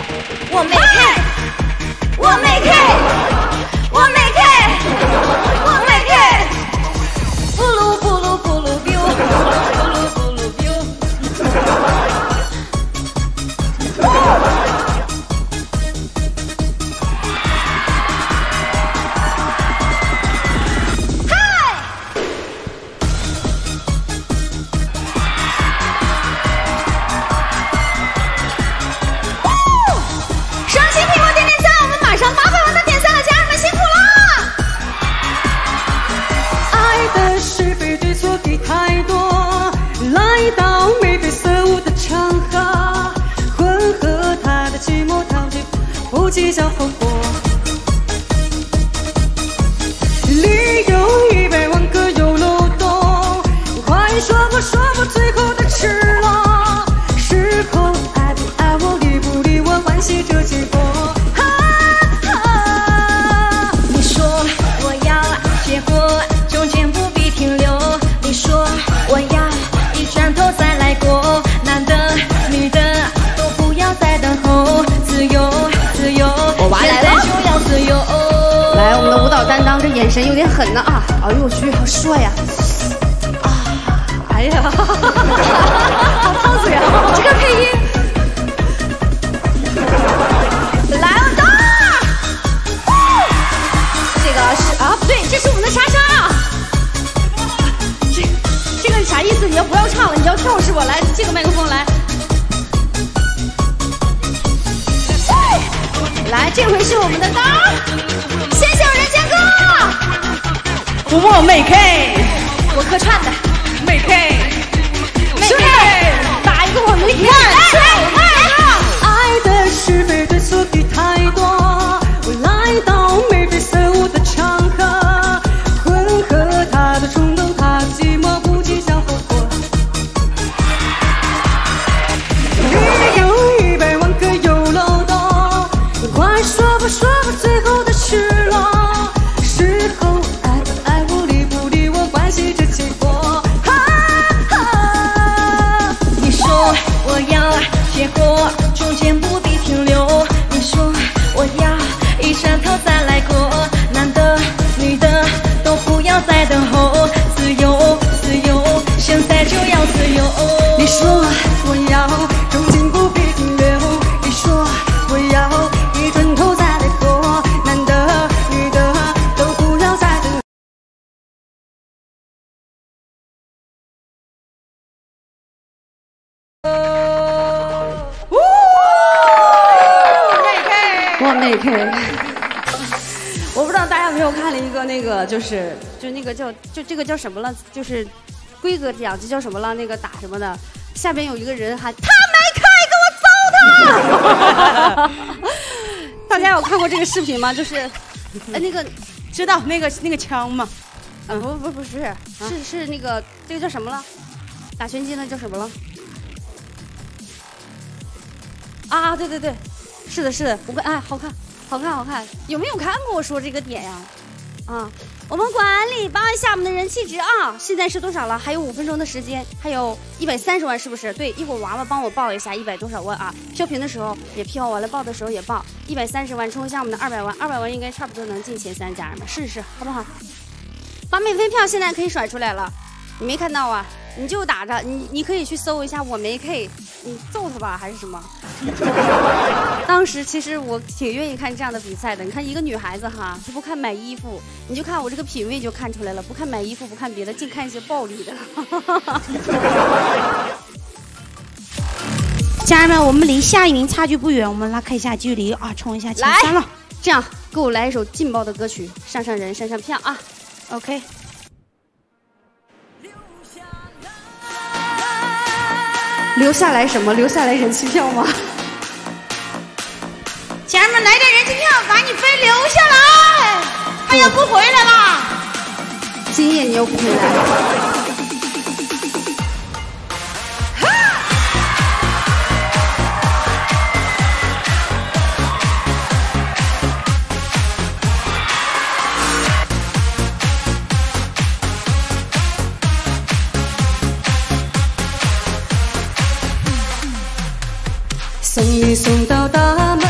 我没 K， 我没 K， 我没 K， 我没 K， 布鲁布鲁布鲁 biu， 布鲁布鲁 biu。 计较后果，理由100万个有漏洞，快说不说不最后的赤裸，事后爱不爱我理不理我关系这结果。 你说我要结果，中间不必停留。你说我要一转头再来过，男的女的都不要再等候，自由。 我娃来了，来，我们的舞蹈担当，这眼神有点狠呢啊！哎呦我去，好帅呀！啊，哎呀，好烫嘴啊！这个配音，来了的，这个是啊，不对，这是我们的莎莎。这个啥意思？你要不要唱了？你要跳是吧？来，这个麦克风来。来，这回是我们的刀，谢谢我人间哥，我美 K， 我客串的美 K， 兄弟，打一个我没看，爱的是非对错的太多，我来到眉飞色舞的场合，混合他的冲动，他的寂寞，不计较后果，理由100万个有漏洞。快说不说不最后的赤裸，事后爱不爱我理不理我关系这结果。 你说我要结果，中间不必停留。你说我要一转头再来过，男的女的都不要再等候，自由自由，现在就要自由。 你说我要中间不必停留，你说我要一转头再来过，男的女的都不要再等。我美 K， 我不知道大家有没有看了一个那个，就那个叫这个叫什么了，就是规格奖这叫什么了，那个打什么的，下边有一个人喊他没开，给我揍他！大家有看过这个视频吗？就是那个知道那个枪吗？不是，是那个这个叫什么了？打拳击那叫什么了？啊，对，是的，我看，哎，好看，有没有看过我说这个点呀？啊，我们管理报一下我们的人气值啊，现在是多少了？还有5分钟的时间，还有130万，是不是？对，一会儿娃娃帮我报一下100多少万啊？飘屏的时候也飘，完了报的时候也报，130万冲一下我们的200万，200万应该差不多能进前3，家人们试试好不好？把免费票现在可以甩出来了，你没看到啊？你就打着，你可以去搜一下我没 K， 你揍他吧还是什么？当时其实我挺愿意看这样的比赛的。你看一个女孩子哈，她不看买衣服，你就看我这个品味就看出来了，不看买衣服，不看别的，净看一些暴力的。 家人们，我们离下一名差距不远，我们拉开一下距离啊，冲一下前3了。 这样，给我来一首劲爆的歌曲，上人，上票啊 ！OK。留下来什么？留下来人气票吗？ 家人们，来点人气票，把你非留下来！他要不回来了， 今夜你又不回来。送你送到大门，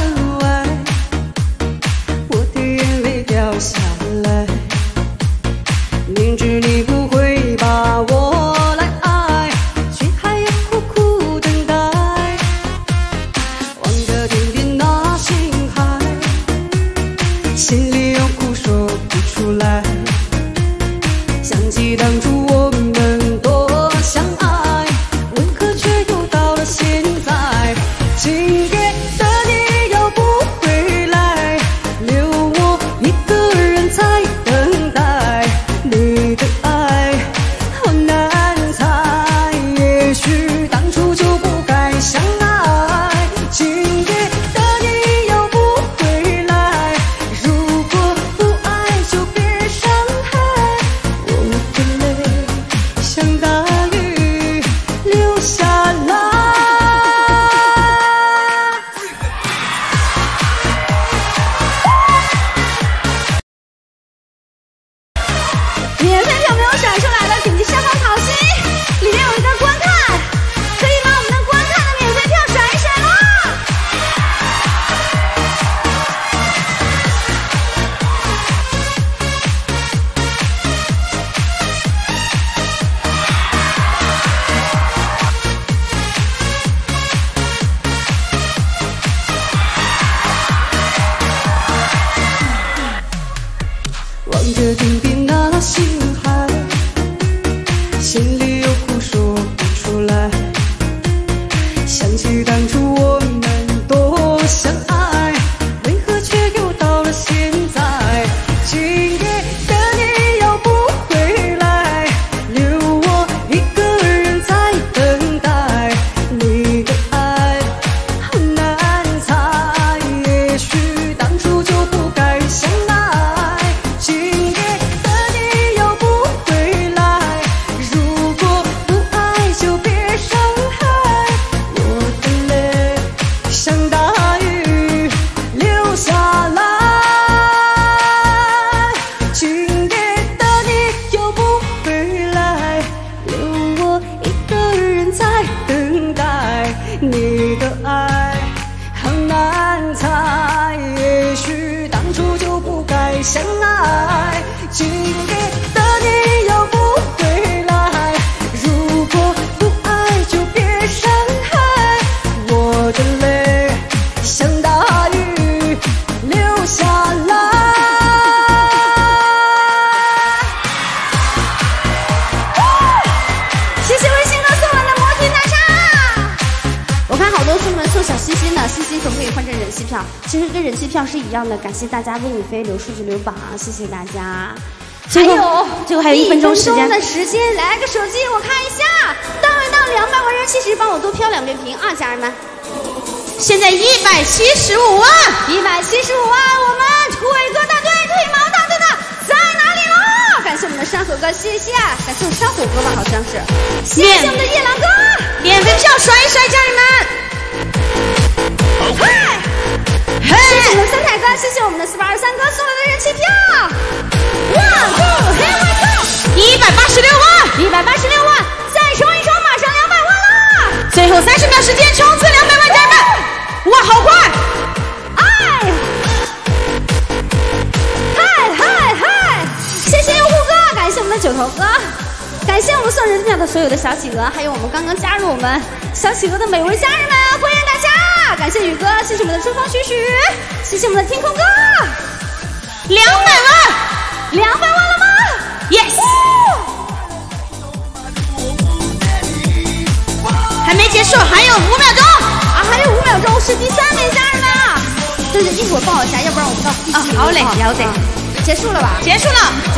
会相爱。今夜的你又不回来，如果不爱就别伤害。我的泪像大雨流下来。谢谢微信哥送来的摩天大厦。 我看好多兄弟们送小心心的，心心可不可以换成人气票？其实跟人气票是一样的，感谢大家为你飞留数据留榜，谢谢大家。最后还有1分钟时间来个手机我看一下，到一到200万人气值，帮我多飘2遍屏啊，家人们！ 现在175万 ，175万，我们腿哥大队、腿毛大队的在哪里了？感谢我们的山河哥，谢谢，感谢我山火哥吧，好像是，谢谢我们的夜郎哥， 免费票甩一甩，家人们！ 嗨，谢谢我们的三彩哥，谢谢我们的4823哥送来的人气票。1、2、here we go，186万，再冲一冲，马上200万了！ 最后30秒时间，冲刺200万，家人们！哇，好快！ 嗨！谢谢优酷哥，感谢我们的九头哥，感谢我们送人气票的所有的小企鹅，还有我们刚刚加入我们小企鹅的每位家人们，欢迎大家！感谢宇哥，谢谢我们的春风徐徐，谢谢我们的天空哥 ，200万 ，200万了吗 ？Yes。还没结束，还有5秒钟啊！还有5秒钟，是第3位家人们啊！这是一会儿报一下，要不然我们到第4名。 好嘞，了解。 结束了吧？ 结束了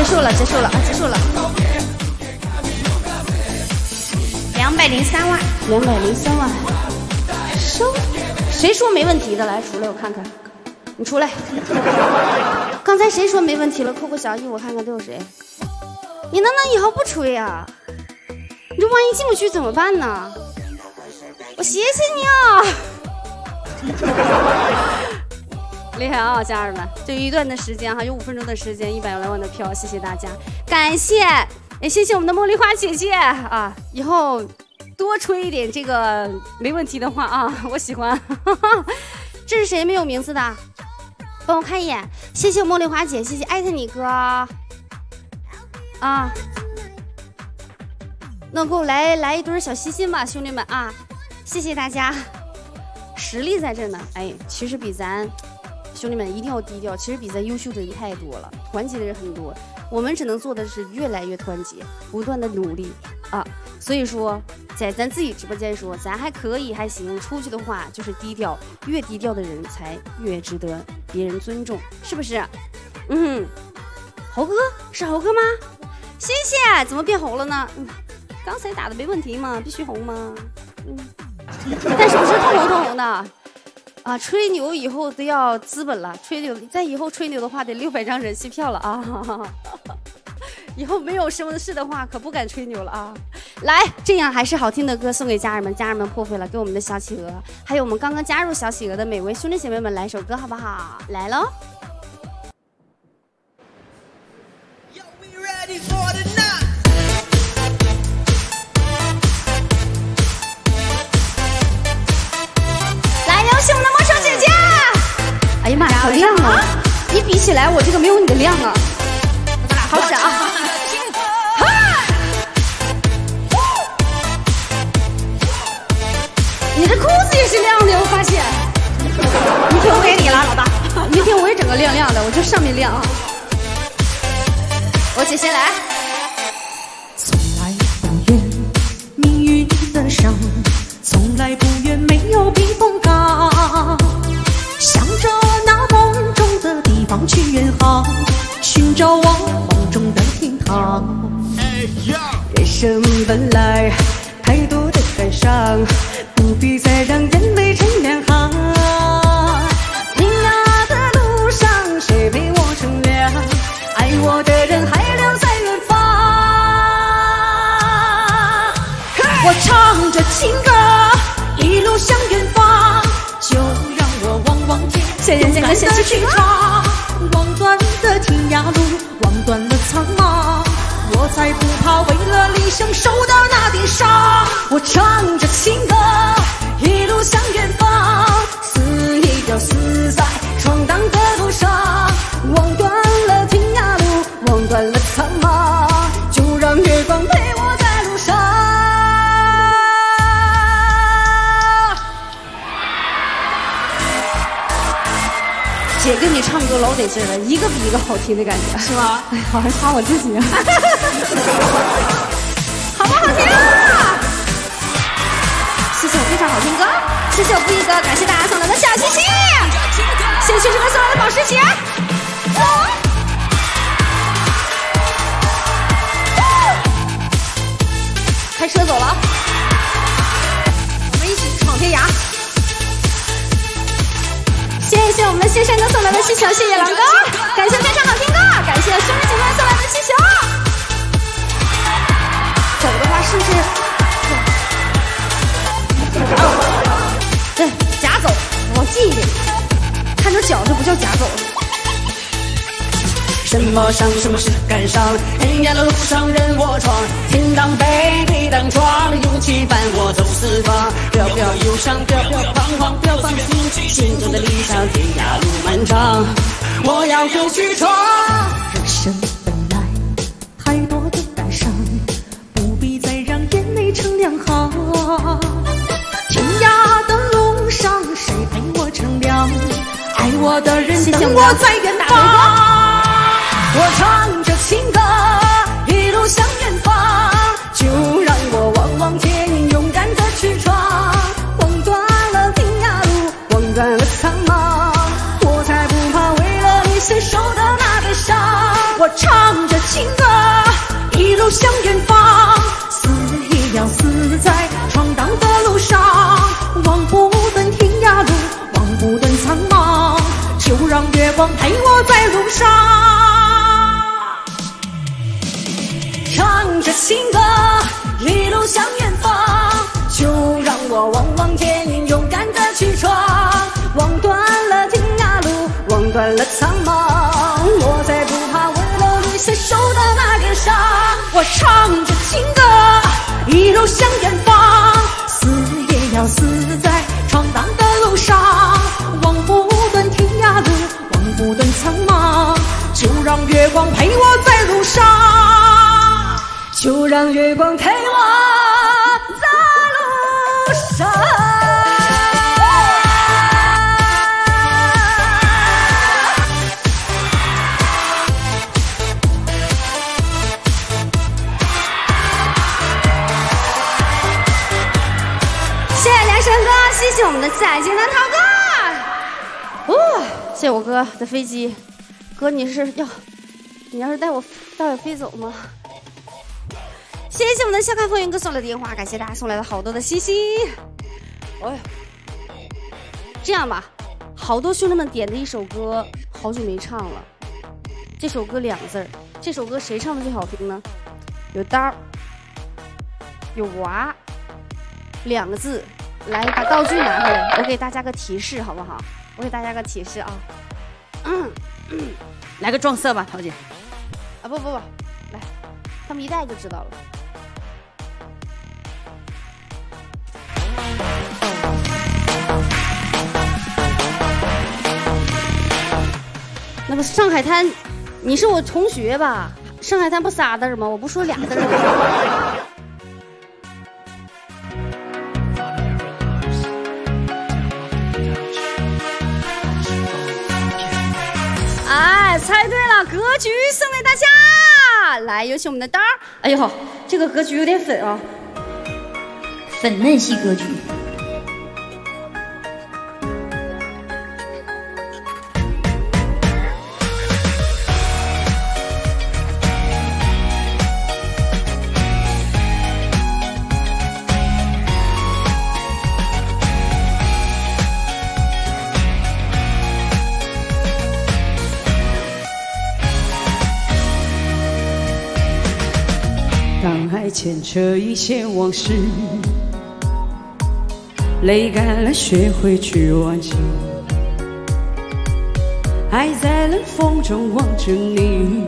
！203万 ，203万，收。谁说没问题的？来，出来我看看，你出来。刚才谁说没问题了？扣个小一，我看看都有谁。你能不能以后不吹啊？你这万一进不去怎么办呢？我谢谢你啊！厉害啊，家人们！就一段的时间哈，有5分钟的时间，100来万的票，谢谢大家，感谢，也谢谢我们的茉莉花姐姐啊！以后多吹一点这个没问题的话啊，我喜欢。这是谁没有名字的？帮我看一眼，谢谢茉莉花姐，谢谢艾特你哥啊！那给我来一堆小心心吧，兄弟们啊！谢谢大家，实力在这呢。哎，其实比咱兄弟们一定要低调，其实比咱优秀的人太多了，团结的人很多，我们只能做的是越来越团结，不断的努力啊。所以说，在咱自己直播间说，咱还可以还行，出去的话就是低调，越低调的人才越值得别人尊重，是不是？猴哥是猴哥吗？谢谢，怎么变红了呢？刚才打的没问题吗？必须红吗？但是不是通红的啊？吹牛以后都要资本了，吹牛再以后吹牛的话得600张人气票了啊！以后没有什么事的话可不敢吹牛了啊！来，这样还是好听的歌送给家人们，家人们破费了，给我们的小企鹅，还有我们刚刚加入小企鹅的每位兄弟姐妹们来首歌好不好？来喽！来，有请我们的魔兽姐姐！哎呀妈呀，好亮啊！一比起来，我这个没有你的亮啊！好闪啊！你这裤子也是亮的，我发现。明天我给你了，老大。明天我也整个亮亮的，我就上面亮啊。我姐先来。 从来不愿命运的伤，从来不愿没有避风港。向着那梦中的地方去远航，寻找我梦中的天堂。人生本来太多的感伤，不必再让眼泪成两行。天涯的路上，谁陪我乘凉？爱我的人还留在远方。我唱着情歌，一路向远方，就让我望望天，勇敢的去闯。望断的天涯路，望断了苍茫，我才不怕为了理想受到那点伤。我唱着情歌，一路向远方，肆意要死在闯荡的路上，望断了姐跟你唱歌老得劲了，一个比一个好听的感觉，是吗？哎，好像夸我自己啊。好不好听啊？谢谢我非常好听歌，谢谢我不一哥，感谢大家送来的小心心，谢谢学生们送来的保时捷。开车走了，我们一起闯天涯。谢谢我们的谢山哥送来的气球，谢谢狼哥，感谢非常好听歌，感谢兄弟姐妹送来的气球。走的话是不是？对，夹走，我记一点，看着脚这不叫夹走。 什么伤，什么是感伤？天涯的路上任我闯，天当被，地当床，勇气伴我走四方。不要忧伤，不要彷徨，不要放弃心中的理想。天涯路漫长，我要继续闯。 人生本来太多的感伤，不必再让眼泪成两行。天涯的路上，谁陪我乘凉？爱我的人等我在远方。 我唱着情歌，一路向远方，就让我望望天，勇敢的去闯，望断了天涯路，望断了苍茫，我才不怕为了你承受的那点伤。 我唱着情歌，一路向远方，死也要死在闯荡的路上，望不断天涯路，望不断苍茫，就让月光陪我在路上。 唱着情歌，一路向远方，就让我望望天，勇敢的去闯，望断了天涯路，望断了苍茫，我才不怕为了你承受的那点伤。 我唱着情歌，一路向远方，死也要死在闯荡的路上，望不断天涯路，望不断苍茫，就让月光陪我在路上。 就让月光陪我在路上。 谢谢梁生哥，谢谢我们的再见的涛哥。谢谢我哥的飞机，哥你要是带我飞走吗？谢谢我们的笑看风云哥送来的电话，感谢大家送来的好多的信息。哎，这样吧，好多兄弟们点的一首歌，好久没唱了。这首歌2字儿，这首歌谁唱的最好听呢？有刀，有娃，2个字。来，把道具拿回来，我给大家个提示，好不好？我给大家个提示啊。 来个撞色吧，桃姐。 啊不，来，他们一带就知道了。那不上海滩，你是我同学吧？上海滩不仨字吗？我不说2字吗？哎，猜对了，格局送给大家。来，有请我们的刀。哎呦，这个格局有点粉啊， 粉嫩系格局。 当爱牵扯一些往事，泪干了，学会去忘记。爱在冷风中望着你，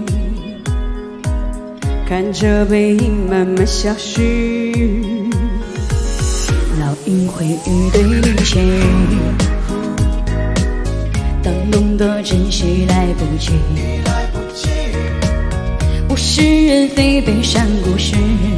看着背影慢慢消失。 老鹰会与对立谁？当懂得珍惜来不及。物是人非，悲伤故事，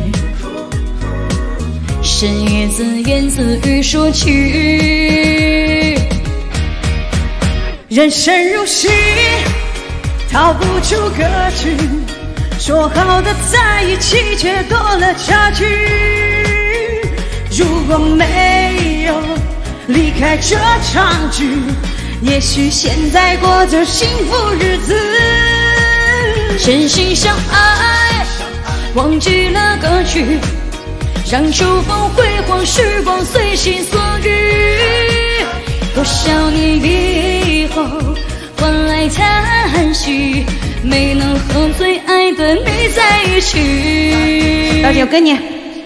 深夜自言自语说起。 人生如戏，逃不出格局。说好的在一起，却多了差距。如果没有离开这场局，也许现在过着幸福日子。 真心相爱，忘记了格局，让秋风辉煌，时光随心所欲。多少年以后，换来叹息，没能和最爱的你在一起。 老姐，我跟你。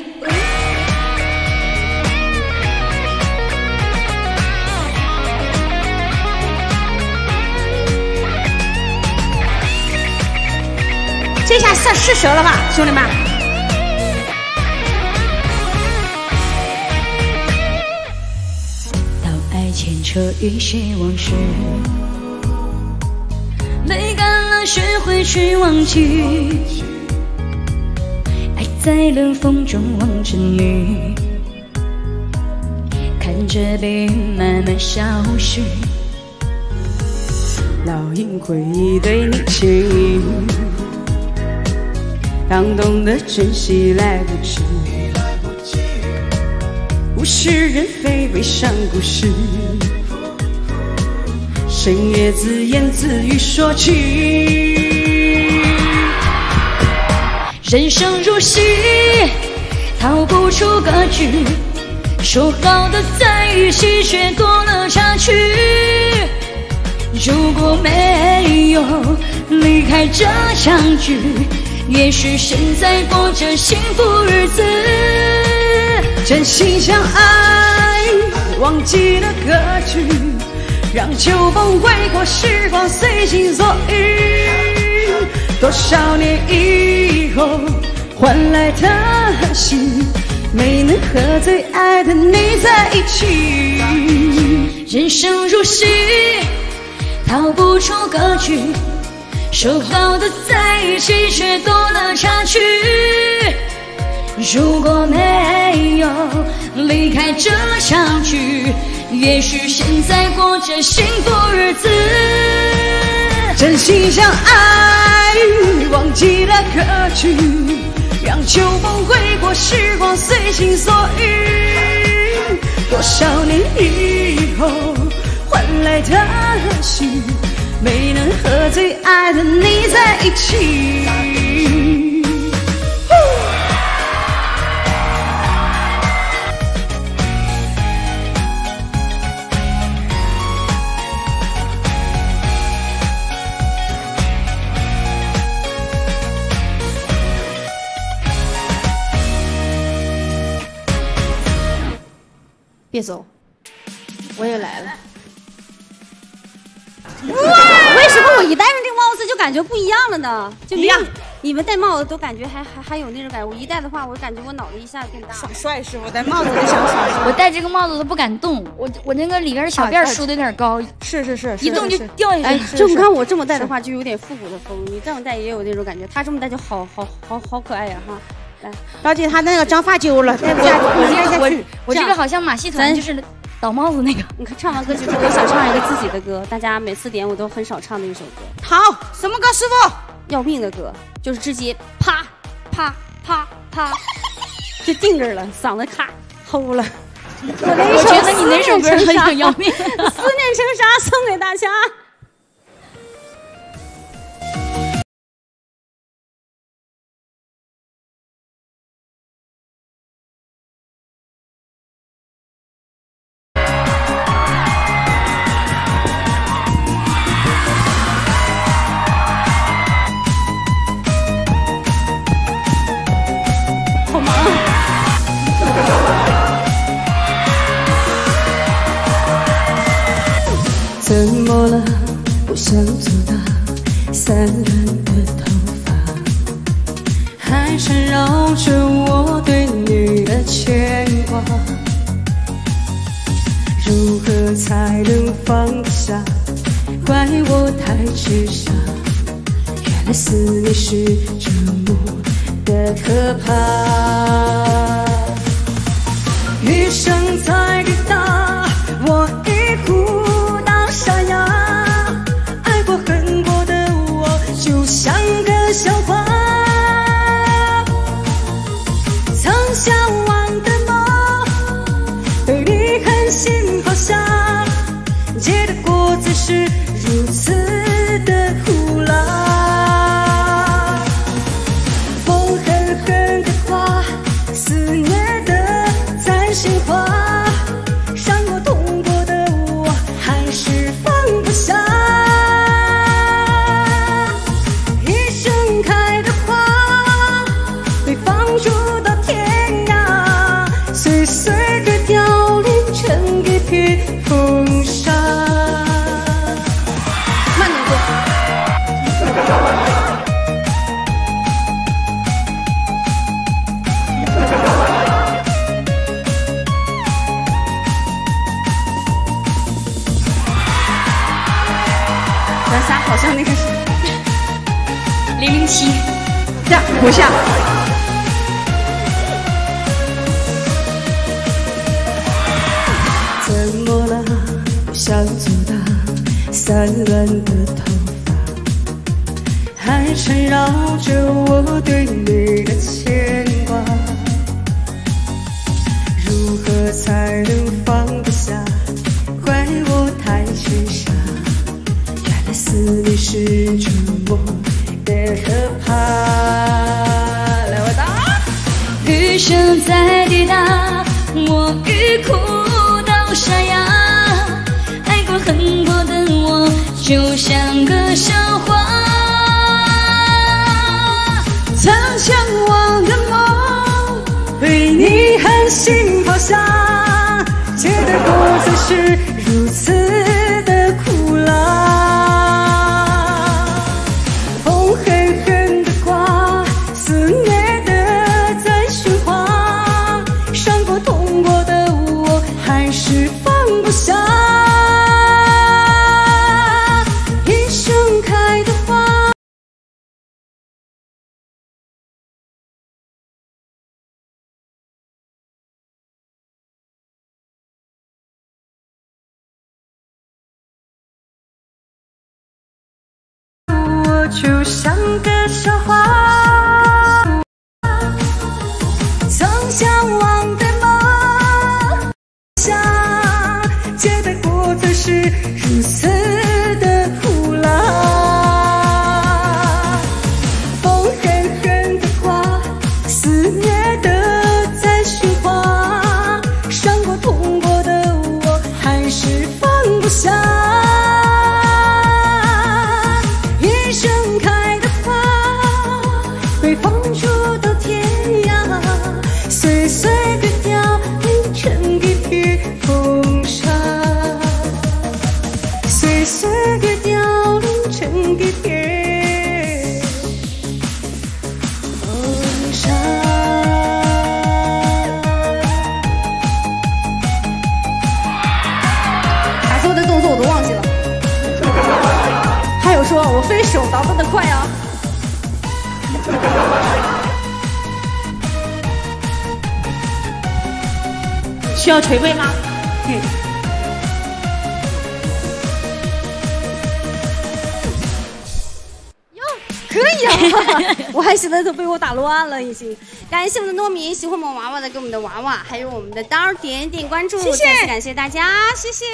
这下是蛇了吧，兄弟们？ 到爱牵扯一些往事，泪干了，学会去忘记。爱在冷风中望着你，看着背影慢慢消失。 烙印回忆对你情意，当懂得珍惜来不及，物是人非悲伤故事，深夜自言自语说起。 人生如戏，逃不出格局，说好的在一起，却多了差距。如果没有离开这场局，也许现在过着幸福日子。 真心相爱，忘记了格局，让秋风挥过，时光随心所欲。多少年以后，换来的喜，没能和最爱的你在一起。 人生如戏，逃不出格局，说好的在一起，却多了差距。如果没有离开这场局，也许现在过着幸福日子。 真心相爱，忘记了格局，让秋风挥过，时光随心所欲。多少年以后，换来的喜，没能和最爱的你在一起。 别走，我也来了。为什么我一戴上这个帽子就感觉不一样了呢？就一样，你们戴帽子都感觉还有那种感觉，我一戴的话，我感觉我脑袋一下变大。 耍帅师傅戴帽子就想耍帅。 我戴这个帽子都不敢动，我那个里边小辫梳的有点高， 是， 一动就掉下去。 哎，这么看我这么戴的话，就有点复古的风；你这么戴也有那种感觉。他这么戴就好可爱呀哈。来， 老姐，他那个长发揪了，戴不下去。 我这个好像马戏团就是倒帽子那个。 你看唱完歌曲之后，我想唱一个自己的歌，大家每次点我都很少唱的一首歌。 好，什么歌？师傅， 要命的歌，就是直接啪啪啪啪，就定这儿了，嗓子咔齁了。 我觉得你那首歌很有要命。 思念成沙送给大家。 怎么了？不想做大散乱的头发，还缠绕着我对你的牵挂。如何才能放下？怪我太痴傻，原来思念是这么的可怕。余生再抵达，我已孤单沙哑。 子是如此的苦辣。风狠狠地刮，肆虐的在心花，伤过痛过的我还是放不下。一盛开的花被放逐到天涯，岁岁的凋零成一片风沙。 慢点做。咱仨好像那个是 007， 这样不像。 怎么了？不想阻挡散乱的头发，还缠绕着我对你的牵挂。如何才能放得下？怪我太痴傻，原来思念是折磨的可怕。来，我打。 雨声在滴答，我欲哭到沙哑。爱过恨过的我，就像个笑话。 曾向往的梦，被你狠心抛下，结的果子是如此的苦辣。风狠狠地刮，肆虐的在循环，伤过痛过的我还是放不下。一盛开的花。我就像个笑话，曾向往的梦想，结的果子是如此的苦辣。风狠狠地刮，肆虐的在循环，伤过痛过的我还是放不下。一盛开的花被放逐到天涯，岁岁的凋零成一片风沙，岁岁的凋零成一片风沙。 打所有的动作我都忘记了。还有说我飞手倒得快啊！ 需要捶背吗？ 哟，可以啊！我还现在都被我打乱了，已经。感谢我们的糯米，喜欢我们娃娃的给我们的娃娃，还有我们的刀儿点点关注， 谢谢再次感谢大家，谢谢。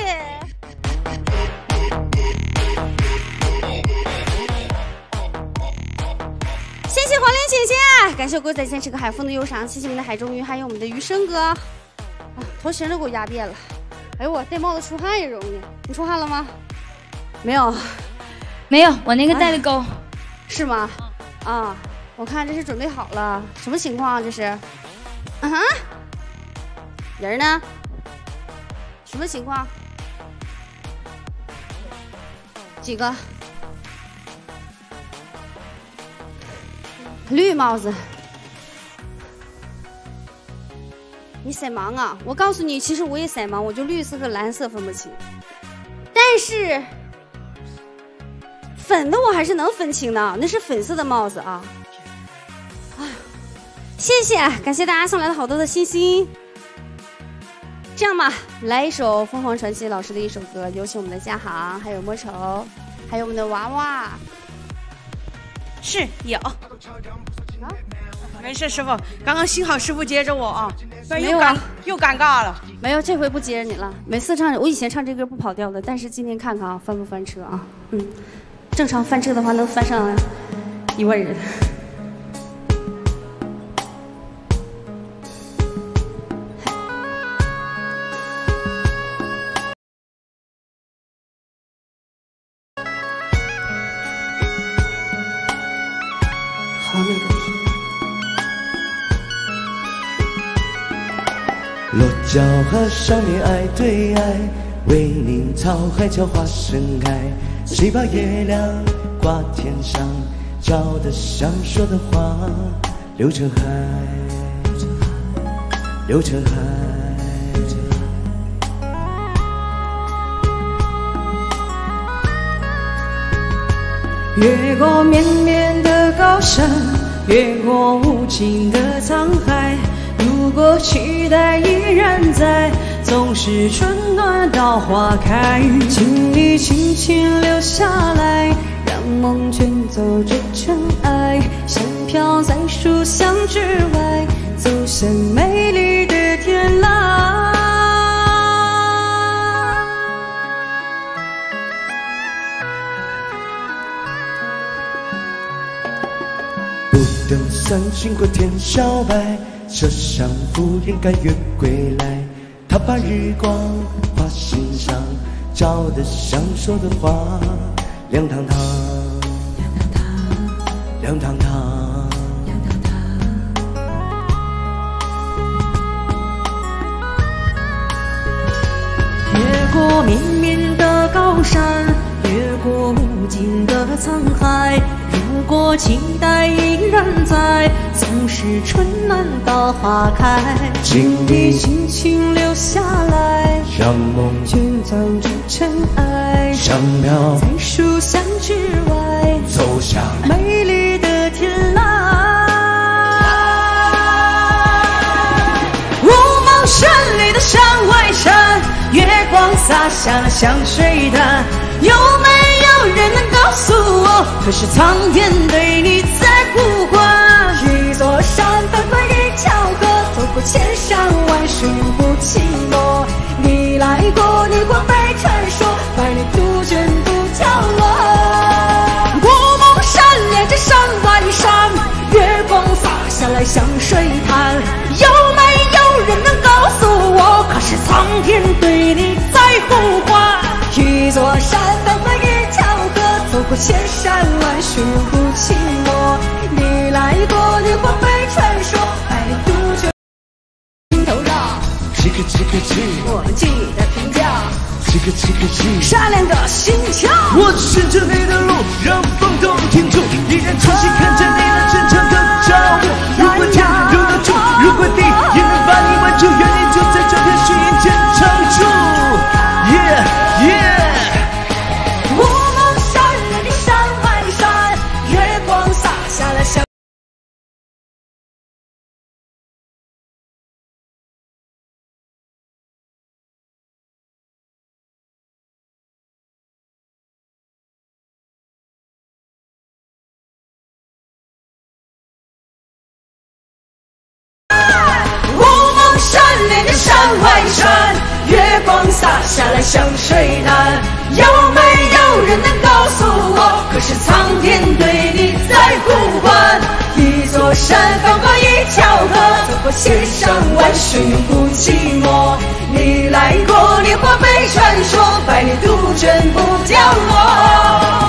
谢谢黄连姐姐，感谢我哥在线吃个海风的忧伤，谢谢我们的海中鱼，还有我们的余生哥。啊，头型都给我压扁了。哎呦我戴帽子出汗也容易，你出汗了吗？没有， 没有，我那个带的钩。 是吗？啊，我看这是准备好了，什么情况啊？这是？嗯哼，人呢？什么情况？几个？绿帽子，你色盲啊？我告诉你，其实我也色盲，我就绿色和蓝色分不清，但是粉的我还是能分清的，那是粉色的帽子啊！谢谢，感谢大家送来了好多的星星。这样吧，来一首凤凰传奇老师的一首歌，有请我们的嘉航，还有莫愁，还有我们的娃娃。 是有。没事，师傅，刚刚幸好师傅接着我啊，不然又尴尬了。 没有，这回不接着你了。每次唱，我以前唱这歌不跑调的，但是今天看看啊，翻不翻车啊？正常翻车的话能翻上1万人。好美的天。 落脚河上面爱对爱，为宁草海角花盛开。谁把月亮挂天上，照得想说的话流成海，流成海。 越过绵绵的高山，越过无尽的沧海。如果期待依然在，总是春暖到花开。请你轻轻留下来，让梦卷走这尘埃，像飘在书香之外，走向美丽的天籁。 不等算尽过天晓白，车上夫人赶月归来。他把日光画心上，照得想说的话亮堂堂，亮堂堂。 越过绵绵的高山，越过无尽的沧海。如果期待依然在，总是春暖到花开。请你轻轻留下来， 让梦卷走这尘埃， 上飘在书香之外， 走向美丽的天籁。雾蒙山里的山外山，月光洒下了香水滩。有没有人能告诉我，可是苍天对你在呼唤？一座山翻过一条河，走过千山万水不寂寞。你来过，你或被传说，百里杜鹃不凋落。雾蒙山连着山外山，月光洒下来像水潭。有没有人能告诉我，可是苍天对你在呼唤？一座山翻过一条河，走过千山万水不寂寞。你来过，你或被传说，百里杜鹃心头绕。 叽个叽个叽， 我们记得评价。 叽个叽个叽， 善良的心跳。 我牵着你的路，让风都停住，依然清晰看着你那真诚的脚步。如果天，如果地，如果地，也能把你挽住，愿你就在这片虚云间常驻。 雾蒙山连着山外山，月光洒下了香。雾蒙山连着山外山，月光洒下来像水潭。有没有人能告诉我，可是苍天对你在呼唤？一座山翻过一条河，走过千山万水永不寂寞。你来过，你或被传说，百里杜鹃不凋落。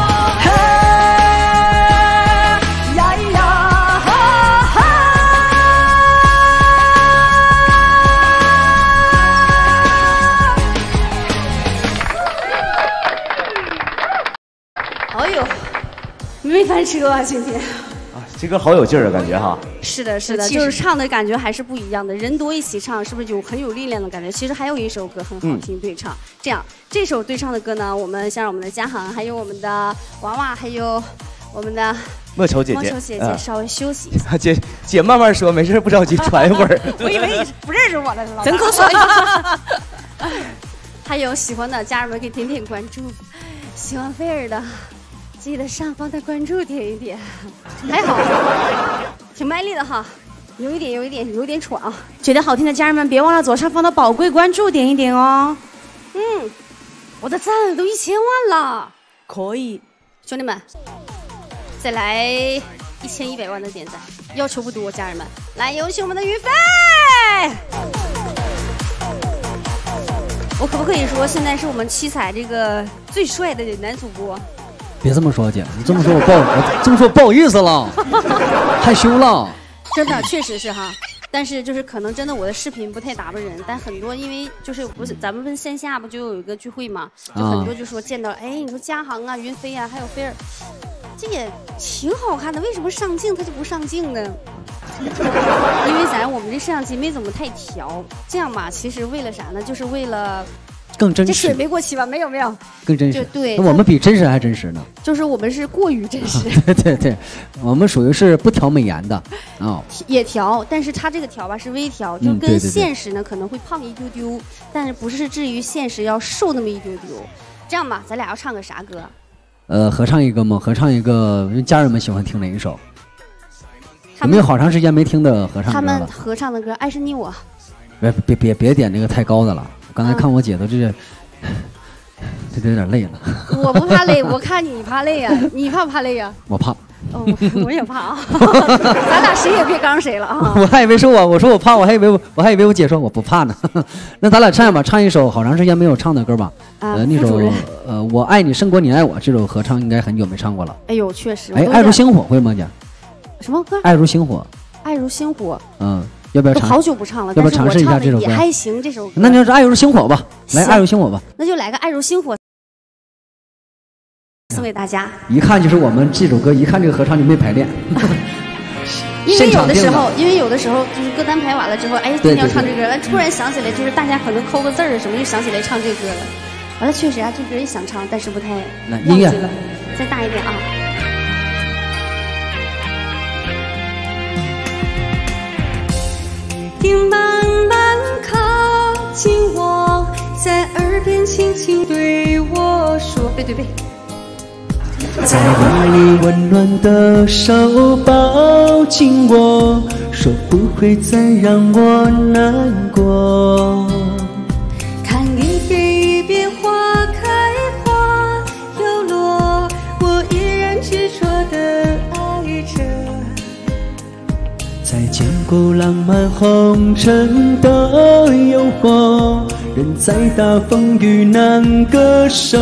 哎呦，没翻车啊！今天啊，这歌好有劲儿啊，感觉哈。 是的，是的，就是唱的感觉还是不一样的。人多一起唱，是不是就很有力量的感觉？其实还有一首歌很好听，对唱。这样，这首对唱的歌呢，我们先让我们的嘉航，还有我们的娃娃，还有我们的莫愁姐姐， 莫愁姐姐稍微休息一下。 姐慢慢说，没事不着急，喘一会儿。 我以为你不认识我了， 真口水。还有喜欢的家人们可以点点关注，喜欢菲儿的。 记得上方的关注点一点，还好，挺卖力的哈，有一点喘啊。觉得好听的家人们，别忘了左上方的宝贵关注点一点哦。我的赞都1000万了，可以，兄弟们，再来1100万的点赞，要求不多，家人们，来有请我们的于飞。我可不可以说现在是我们七彩这个最帅的男主播？ 别这么说，姐，你这么说我不好意思了，害羞了。 真的，确实是哈。但是就是可能真的我的视频不太打扮人，但很多因为就是不是咱们线下不就有一个聚会嘛，就很多就说见到哎，你说嘉航啊、云飞啊，还有菲儿，这也挺好看的，为什么上镜他就不上镜呢？因为我们这摄像机没怎么太调，这样吧，其实为了啥呢？就是为了更真实。 这水没过期吧？没有。 更真实。 对。 那我们比真实还真实呢。 就是我们是过于真实。 对，我们属于是不调美颜的啊。 也调，但是它这个调吧是微调，就跟现实呢可能会胖一丢丢，但是不是至于现实要瘦那么一丢丢。这样吧，咱俩要唱个啥歌？ 合唱一个吗？合唱一个，家人们喜欢听哪一首？有没有好长时间没听的合唱歌了？ 他们合唱的歌《爱是你我》。 别点那个太高的了。我刚才看我姐都这有点累了。 我不怕累，我看你怕累呀。你怕不怕累呀？ 我怕。 我也怕啊。咱俩谁也别刚谁了啊。 我还以为说我说我怕，我还以为我姐说我不怕呢。那咱俩唱吧，唱一首好长时间没有唱的歌吧。那首我爱你胜过你爱我，这首合唱应该很久没唱过了。 哎呦，确实。 爱如星火会吗，姐？ 什么歌？ 爱如星火。 爱如星火。 要不要尝？ 好久不唱了， 要不要尝试一下这首歌？ 也还行，这首歌。 那就是爱如星火吧，来爱如星火吧。 那就来个爱如星火，送给大家。 一看就是我们这首歌，一看这个合唱就没排练。 因为有的时候就是歌单排完了之后，哎，今天要唱这歌，突然想起来，就是大家可能抠个字儿什么，就想起来唱这歌了。完了，确实啊，这歌也想唱，但是不太忘记了。再大一点啊。 听慢慢靠近我，在耳边轻轻对我说， 背，再用你温暖的手抱紧我，说不会再让我难过。 看一遍一遍花开花又落，我依然执着地爱着。 再见过浪漫红尘的诱惑，人再大风雨难割舍。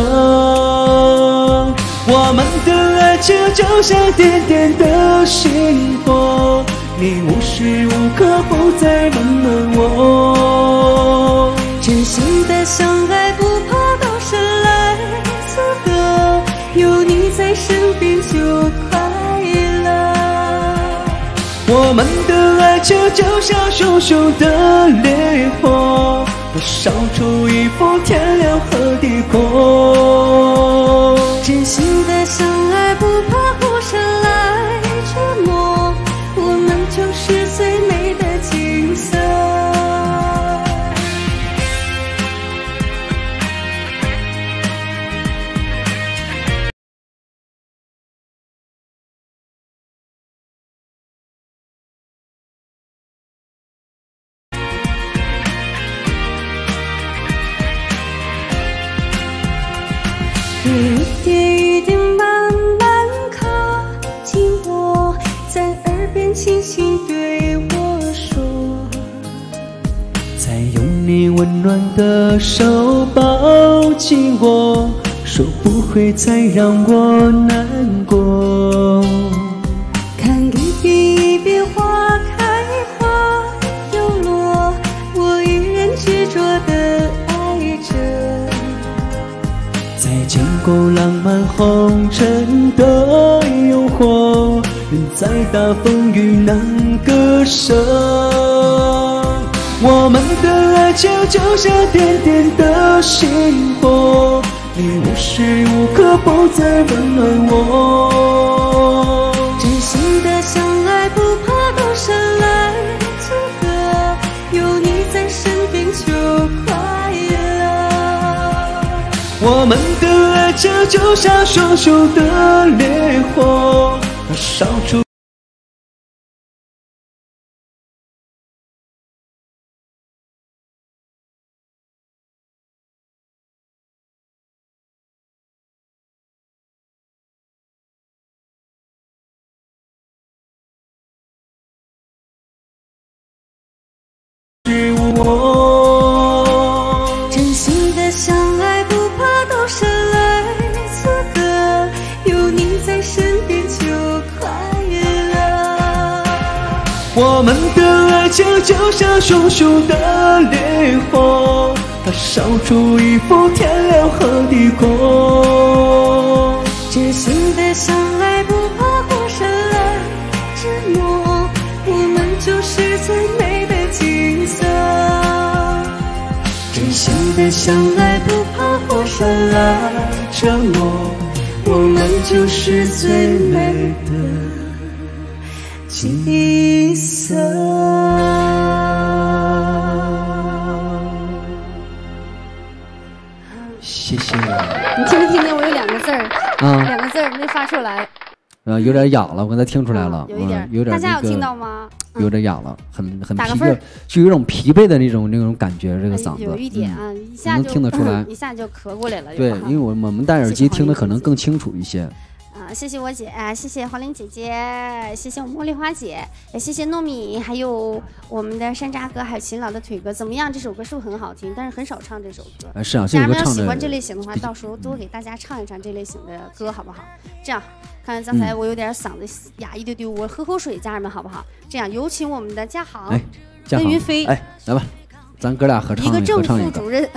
我们的爱情就像点点的星火，你无时无刻不在温暖我。 真心的相爱，不怕刀山来阻隔，有你在身边就快乐。 我们的爱情就像熊熊的烈火，我烧出一幅天亮和地阔。 真心的相爱，不怕孤身来折磨，我们就是最美的景色。一点一点慢慢靠近我，在耳边轻轻对我说， 再用你温暖的手抱紧我，说不会再让我难过。 看一遍一遍花开花又落，我依然执着地爱着。 再见过浪漫红尘的诱惑，人再大风雨难割舍。我们的爱情就像点点的星火，你无时无刻不在温暖我。 真心的相爱，不怕刀山来阻隔，有你在身边就快乐。 我们的爱这就像熊熊的烈火，它烧出。 真心的相爱，不怕都是来错的，有你在身边就快乐。 我们的爱情就像熊熊的烈火，它烧出一幅天亮和地国。 真心的相爱，不怕火山来折磨，我们就是最美的景色。真心的相爱，不怕火山来折磨，我们就是最美的景色。 谢谢。 你听没听见？我有2个字儿，2个字儿没发出来。 有点哑了，我刚才听出来了， 有一点， 有点。 大家有听到吗？ 有点哑了，很打个分， 就有种疲惫的那种感觉，这个嗓子有一点啊，一下能听得出来， 一下就咳过来了。 对，因为我们戴耳机听的可能更清楚一些。 谢谢我姐，谢谢黄玲姐姐，谢谢我茉莉花姐，也谢谢糯米，还有我们的山楂哥，还有勤劳的腿哥。怎么样？这首歌是不是很好听？但是很少唱这首歌。 是啊， 家人们要喜欢这类型的话，到时候多给大家唱一唱这类型的歌，好不好？这样，看刚才我有点嗓子哑一丢丢，我喝口水，家人们好不好？这样，有请我们的嘉航跟云飞， 来吧，咱哥俩合唱一个正副主任。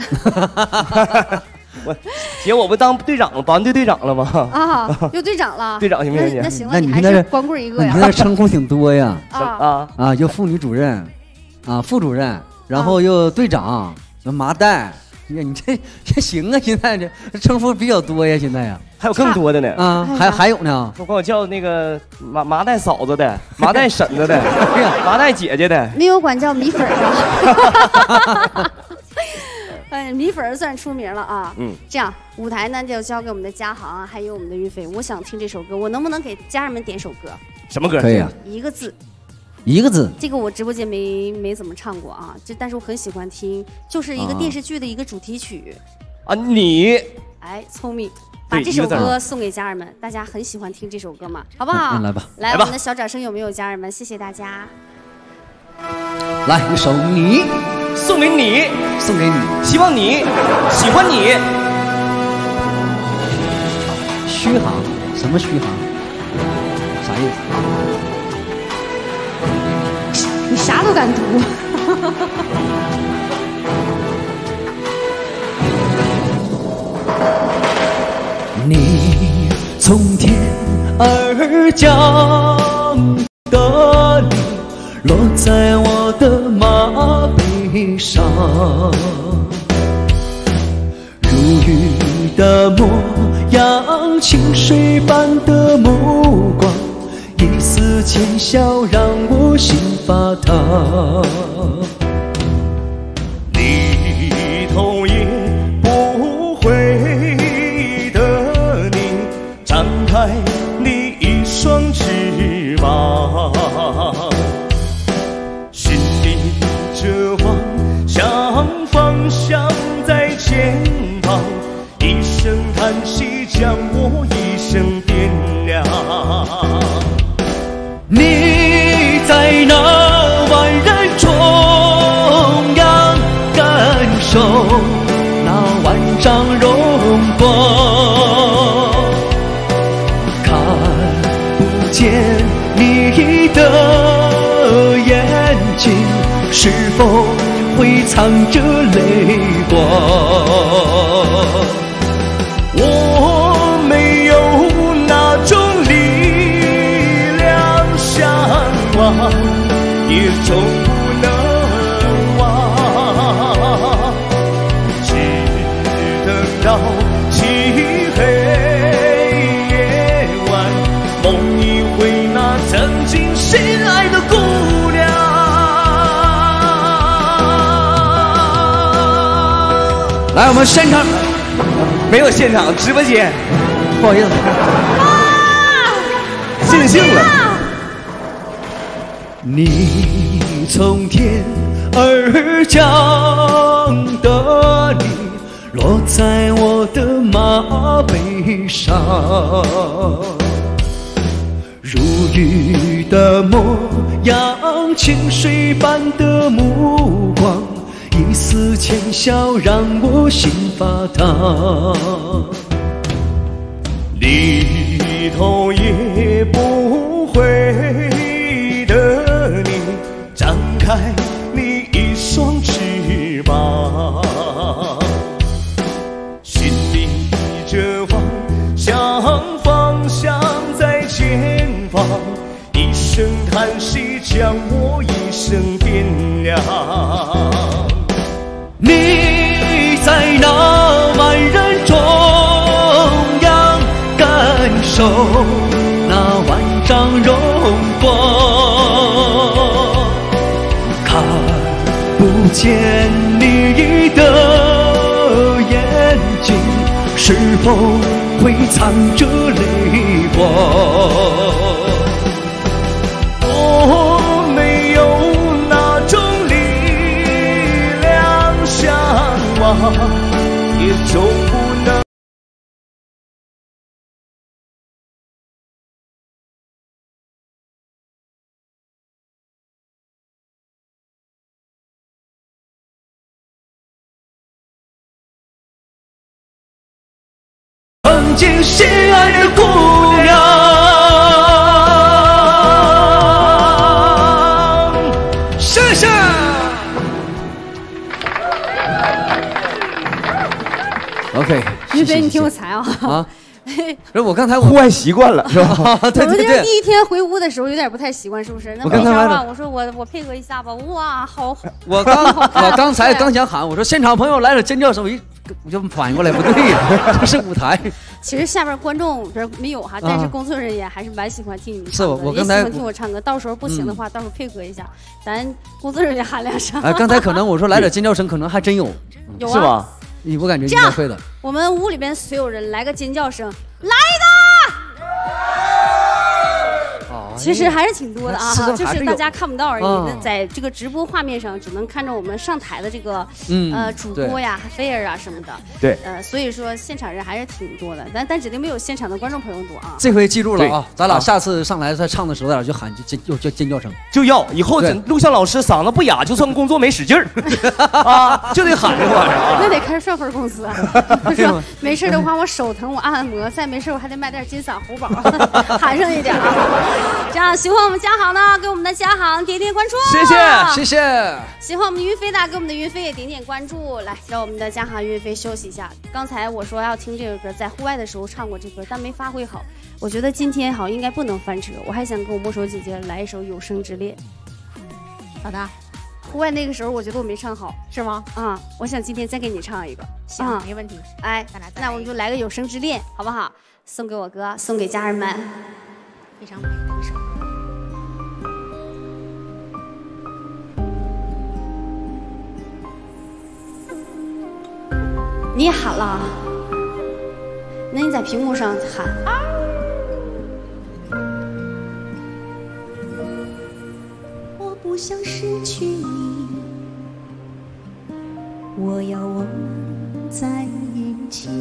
姐，我不当队长了，保安队队长了吗？ 啊，又队长了。 队长行不行？ 那行了，你还是光棍一个呀？ 你那称呼挺多呀。 又妇女主任，副主任，然后又队长，麻袋。你这行啊！现在这称呼比较多呀，现在呀。 还有更多的呢。 还有呢。 我管我叫那个麻袋嫂子的，麻袋婶子的，麻袋姐姐的。 没有管叫米粉的。米粉算出名了啊！这样舞台呢就交给我们的嘉航还有我们的云飞。我想听这首歌，我能不能给家人们点首歌？ 什么歌？ 可以啊， 一个字。 一个字。 这个我直播间没怎么唱过啊，但是我很喜欢听，就是一个电视剧的一个主题曲。 你聪明，把这首歌送给家人们，大家很喜欢听这首歌嘛，好不好？ 来吧， 来，我们的小掌声有没有？家人们，谢谢大家。 来一首你。 送给你，希望你喜欢你。 虚行，什么虚行？啥意思？你啥都敢读。 你从天而降的你，落在我的马背上，如雨的模样，清水般的目光，一丝浅笑让我心发烫。你头也不回的你，张开你一双翅膀，这方向方向在前方，一声叹息将我一生点亮。你在那万人中央，感受那万丈荣光，看不见你的眼睛，是否会藏着泪光？我没有那种力量向往，也终不能忘，只等到漆黑夜晚，梦一回那曾经心爱的姑娘。来，我们现场。 没有现场，直播间， 不好意思， 尽兴了。 你从天而降的你，落在我的马背上，如雨的模样，清水般的目光，一丝浅笑让我心发烫。离头也不回的你，张开你一双翅膀，心里着望向方向在前方，一声叹息将我一生点亮。你在那万人中央，感受那万丈荣光，看不见你的眼睛，是否会藏着泪光？我没有那种力量向往，也终不能。曾经心爱的姑娘，谢谢。 OK， 云飞，你挺有才啊！ 啊，这我刚才户外习惯了是吧？ 对对对， 第一天回屋的时候有点不太习惯，是不是？那我刚才吧，我说我配合一下吧，哇，好！ 我刚才刚想喊，我说现场朋友来了，尖叫声，我就反应过来，不对呀，这是舞台。 其实下边观众不是没有哈，但是工作人员还是蛮喜欢听你们唱歌， 我刚才也喜欢听我唱歌。到时候不行的话，到时候配合一下，咱工作人员喊两声。 刚才可能我说来点尖叫声，可能还真有， 有啊， 是吧？ 我感觉应该会的。 我们屋里边所有人来个尖叫声，来的！其实还是挺多的啊，就是大家看不到而已。在这个直播画面上，只能看着我们上台的这个主播呀、菲儿啊什么的。 对， 所以说现场人还是挺多的，但指定没有现场的观众朋友多啊。 这回记住了啊，咱俩下次上来再唱的时候，咱俩就喊就尖叫声， 就要以后录像老师嗓子不哑，就算工作没使劲儿啊，就得喊这玩意儿啊。 那得开双份工资啊！说没事的话，我手疼，我按摩；再没事，我还得买点金嗓喉宝，喊上一点啊。这样喜欢我们家行的，给我们的家行点点关注， 谢谢谢谢。 喜欢我们云飞的，给我们的云飞也点点关注。来，让我们的家行云飞休息一下。刚才我说要听这个歌，在户外的时候唱过这歌，但没发挥好。我觉得今天好应该不能翻车，我还想跟我墨守姐姐来一首《有生之恋》。 好的。 户外那个时候我觉得我没唱好， 是吗？ 啊，我想今天再给你唱一个。 行，没问题。 哎，那我们就来个《有生之恋》，好不好？送给我哥，送给家人们。 非常美的一首歌。 你也喊了，那你在屏幕上喊。 我不想失去你，我要我们在一起。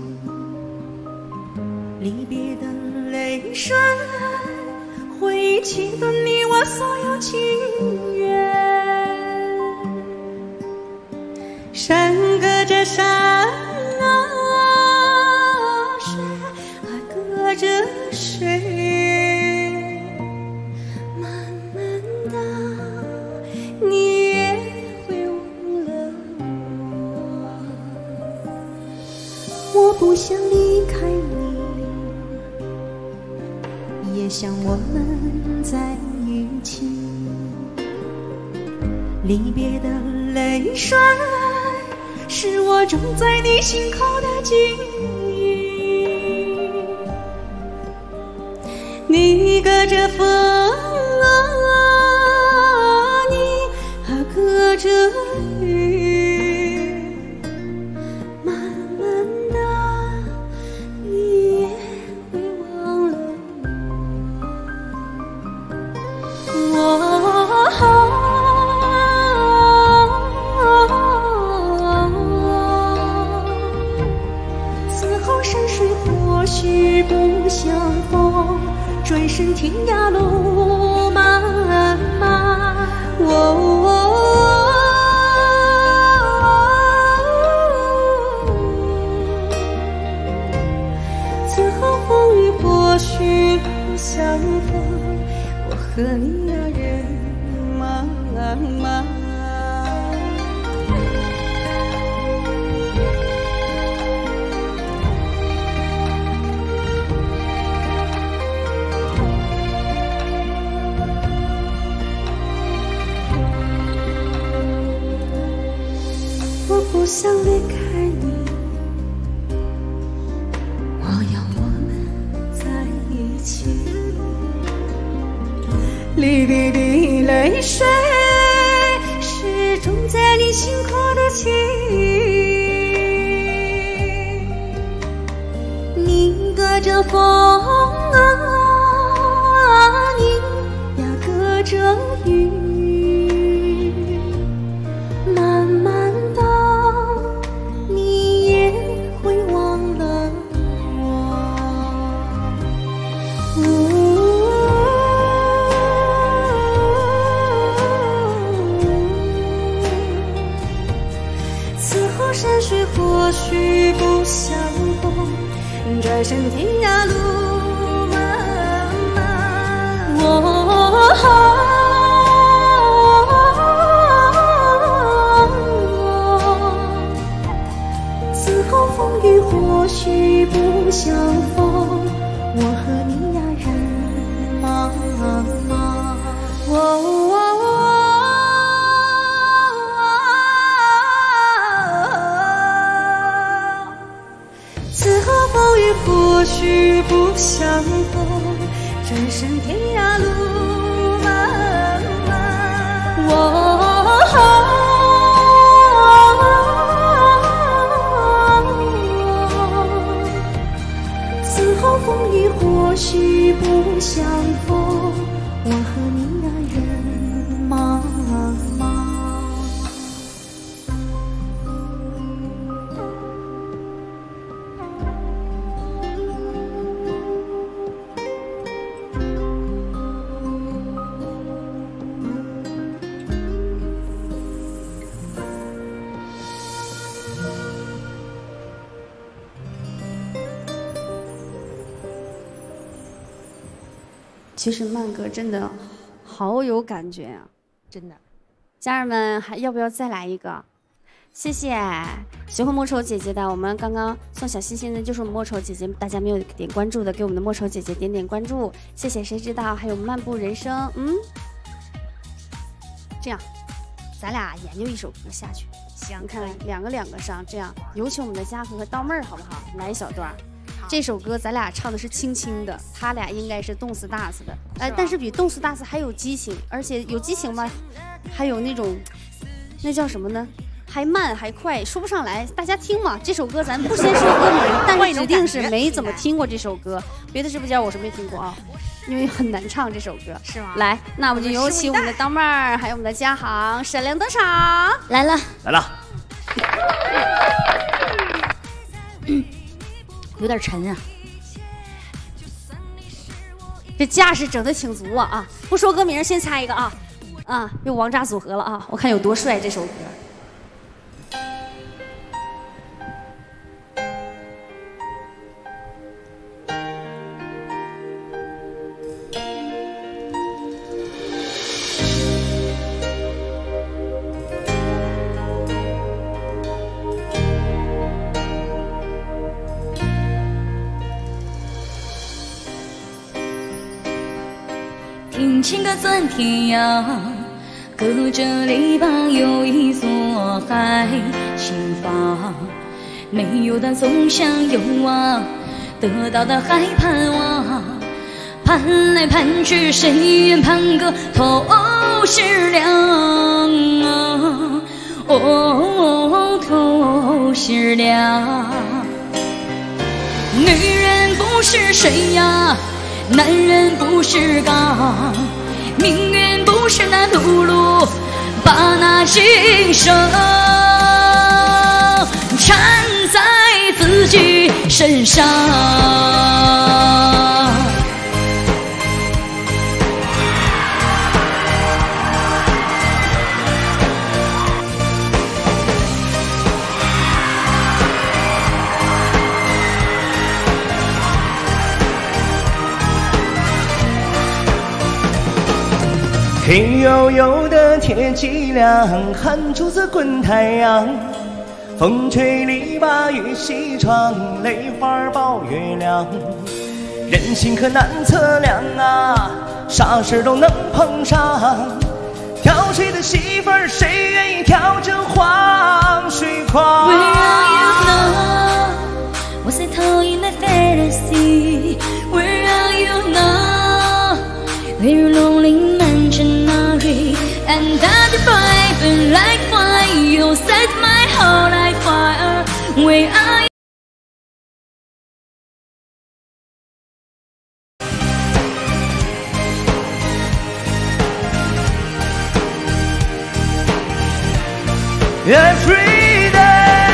离别的泪水会侵吞你我所有情缘，山隔着山水隔着水，慢慢的你也会忘了我不想离开你，也想我们在一起。离别的泪水是我种在你心口的记忆。你隔着风你隔着雨，慢慢的不相逢，转身天涯路漫漫。此后风雨或许不相逢，我和你呀人茫茫。我不想离开你，我要我们在一起。离别的泪水始终在你心口的情，你隔着风啊，你呀隔着雨。慢慢的，你也会忘了此后山水或许不相逢，转身天涯路漫漫。风雨或许不相逢，我和你呀人茫茫。此后风雨或许不相逢，转身天涯路漫漫。风雨或许不相逢，我和你呀人茫茫。 其实慢歌真的好有感觉啊， 真的。 家人们还要不要再来一个？谢谢喜欢莫愁姐姐的，我们刚刚送小心心的就是莫愁姐姐，大家没有点关注的，给我们的莫愁姐姐点点关注，谢谢。谁知道还有漫步人生，这样，咱俩研究一首歌下去。 行， 你看两个上，这样有请我们的嘉禾和刀妹儿，好不好？来一小段。这首歌咱俩唱的是轻轻的，他俩应该是动次打次的，但是比动次打次还有激情，而且有激情吧，还有那种，那叫什么呢？还慢还快，说不上来。大家听嘛，这首歌咱不先说歌名，但是指定是没怎么听过这首歌。别的直播间我是没听过啊，因为很难唱这首歌， 是吗？ 来，那我们就有请我们的刀妹儿，还有我们的嘉航闪亮登场来了。有点沉啊， 这架势整的挺足啊！不说歌名，先猜一个啊！又王炸组合了啊！我看有多帅这首歌。 听情歌钻天涯，隔着篱笆有一座海心房，没有的总想有啊，得到的还盼望，盼来盼去谁愿盼个透视亮啊，透视亮。女人不是水呀，男人不是钢，命运不是那碌碌，把那今生缠在自自己身上。 黑黝黝的铁脊梁，汗珠子滚太阳。风吹篱笆雨西窗，泪花抱月亮。人心可难测量啊，啥事都能碰上。挑水的媳妇儿，谁愿意挑这黄水筐 Where are you now? Was I told in a fantasy? Where are you now? We're lonely imaginary, and that fire burn like fire. You set my heart like fire. Where are you? Every day.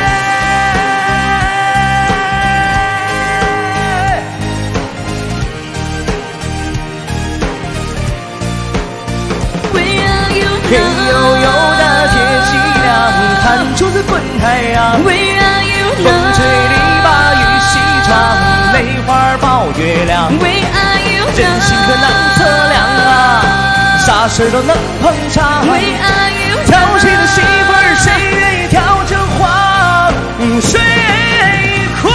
Where are you 黑黝黝的铁脊梁，汗珠子滚太阳。 Where are you 风吹篱笆雨西窗，泪花抱月亮。 Where are you 人心可难测量啊，啥事都能碰上。 Where are you 挑水的媳妇儿，谁愿意挑这黄水筐？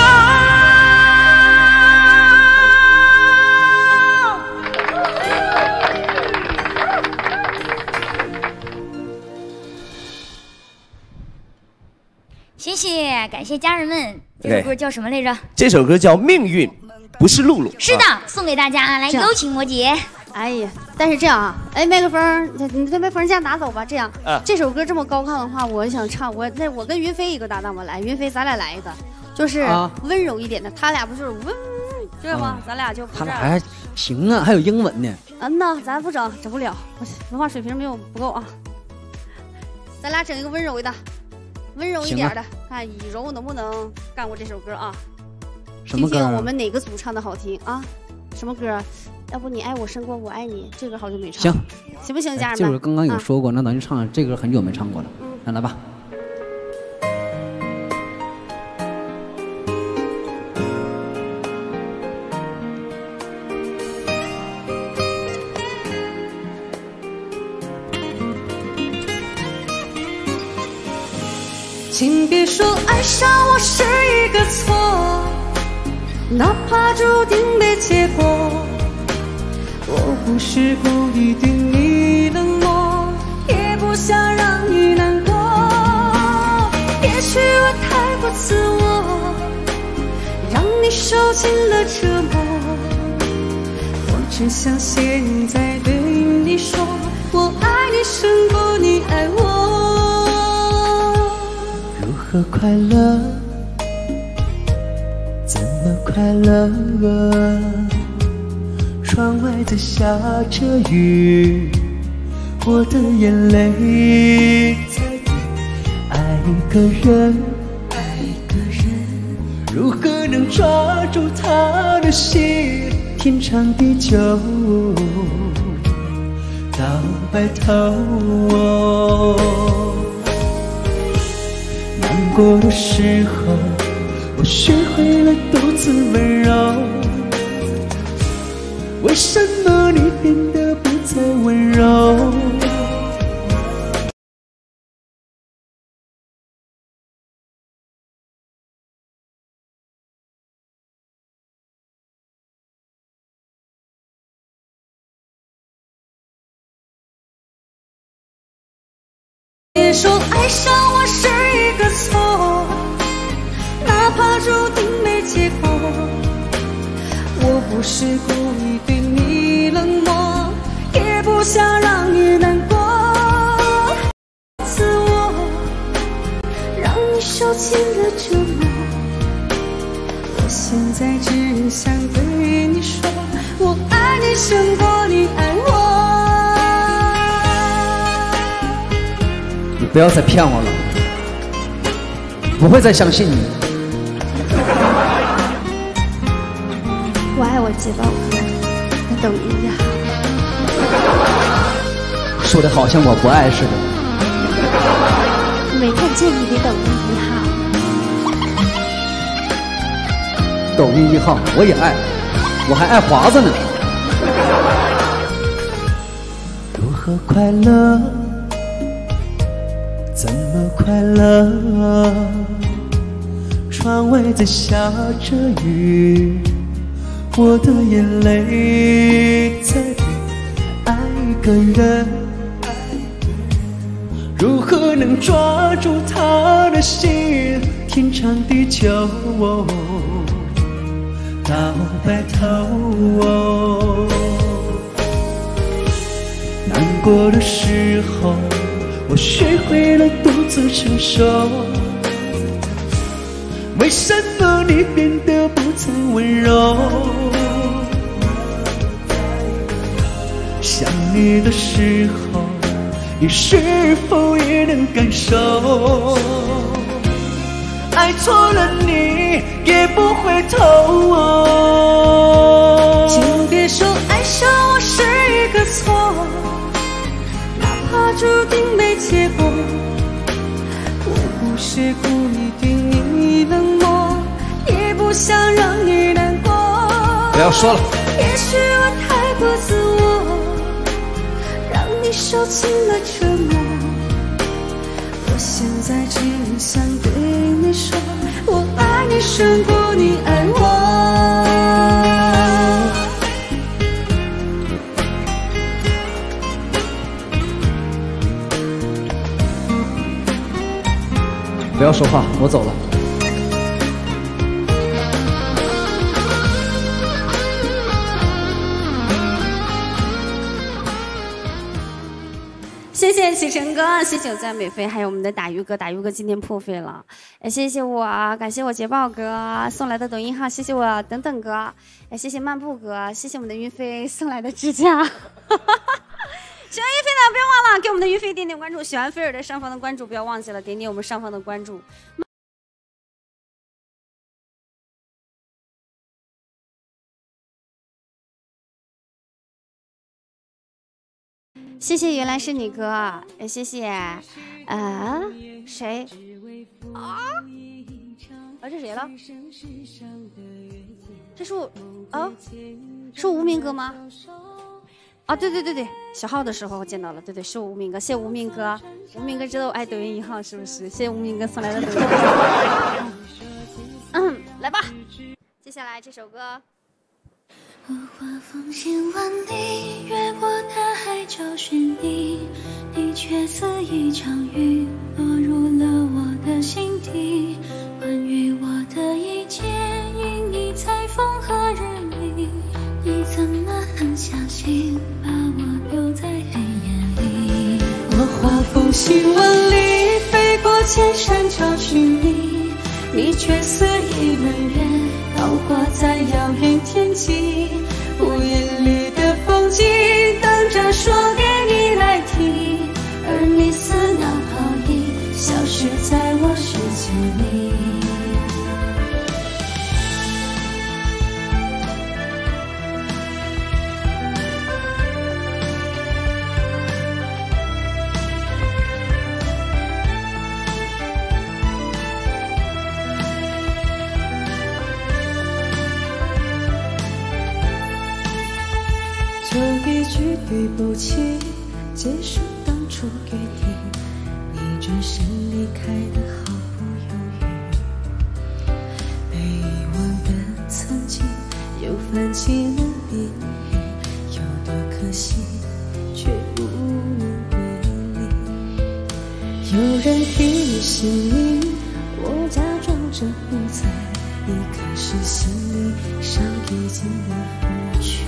谢谢，感谢家人们。这首歌叫什么来着？ 这首歌叫《命运不是露露》。 是的，送给大家，来有请摩羯。 哎呀，但是这样啊，哎，麦克风，你对麦克风架拿走吧。这样，这首歌这么高亢的话，我想唱，我跟云飞一个搭档，我来，云飞咱俩来一个，就是温柔一点的，他俩不就是温，知道吗？咱俩就他俩还行啊，还有英文呢。 嗯呐，咱不整不了，文化水平没有不够啊。咱俩整一个温柔的，温柔一点的，看以柔能不能干过这首歌啊？ 什么歌？ 听听我们哪个组唱的好听啊？什么歌？要不你爱我胜过我爱你，这歌好久没唱。 行， 行不行，家人们？ 这首刚刚有说过，那咱就唱这歌，很久没唱过了。那来吧。 请别说爱上我是一个错，哪怕注定的结果。我不是故意对你冷漠，也不想让你难过。也许我太过自我，让你受尽了折磨。我只想现在对你说，我爱你胜过你爱我。 如何快乐？怎么快乐？窗外在下着雨，我的眼泪在滴。爱一个人，如何能抓住他的心？天长地久，到白头。难过的时候，我学会了独自温柔。为什么你变得不再温柔？ 别说爱上我是一个错，哪怕注定没结果。我不是故意对你冷漠，也不想让你难过。自我让你受尽了折磨，我现在只想对你说，我爱你胜过你爱我。 你不要再骗我了，不会再相信你。 捷豹哥的抖音1号。 说的好像我不爱似的。 没看见你的抖音1号。 抖音1号我也爱，我还爱华子呢。 如何快乐？怎么快乐？窗外在下着雨，我的眼泪在爱一个人。如何能抓住他的心？天长地久，到白头。难过的时候，我学会了独自承受。为什么你变得不再温柔？想你的时候，你是否也能感受？爱错了你也不回头。 请别说爱上我是一个错，哪怕注定没结果。我不是故意对你冷漠，也不想让你难过。 不要说了。 也许我太过自我，让你受尽了折磨。我现在只想对你说，我爱你胜过你爱我。 不要说话，我走了。 谢谢启程哥，谢谢我赞美飞，还有我们的打鱼哥，打鱼哥今天破费了，也谢谢我，感谢我捷豹哥送来的抖音号，谢谢我等等哥，也谢谢漫步哥，谢谢我们的云飞送来的支架。喜欢云飞的不要忘了给我们的云飞点点关注，喜欢菲尔的上方的关注不要忘记了点点我们上方的关注。谢谢原来是你哥，也谢谢谁啊？这谁了？这是我啊？是无名哥吗？啊，对对对对，小号的时候我见到了，对对，是我无名哥，谢谢无名哥，无名哥知道我爱抖音1号是不是？谢谢无名哥送来的抖音。来吧，接下来这首歌。 我画风行万里，越过大海找寻你，你却似一场雨，落入了我的心底。关于我的一切，因你在风和日丽，你怎么能相信把我留在黑夜里？ 我画风行万里，飞过千山找寻你，你却似一轮月，倒挂在遥远天际。无言里的风景，等着说给你来听，而你似那泡影，消失在我世界里。就一句对不起，结束当初约定，你转身离开的毫不犹豫。被遗忘的曾经，又泛起了涟漪，有多可惜，却无能为力。有人提醒你，我假装着不在，一开始心里伤已经被抚去。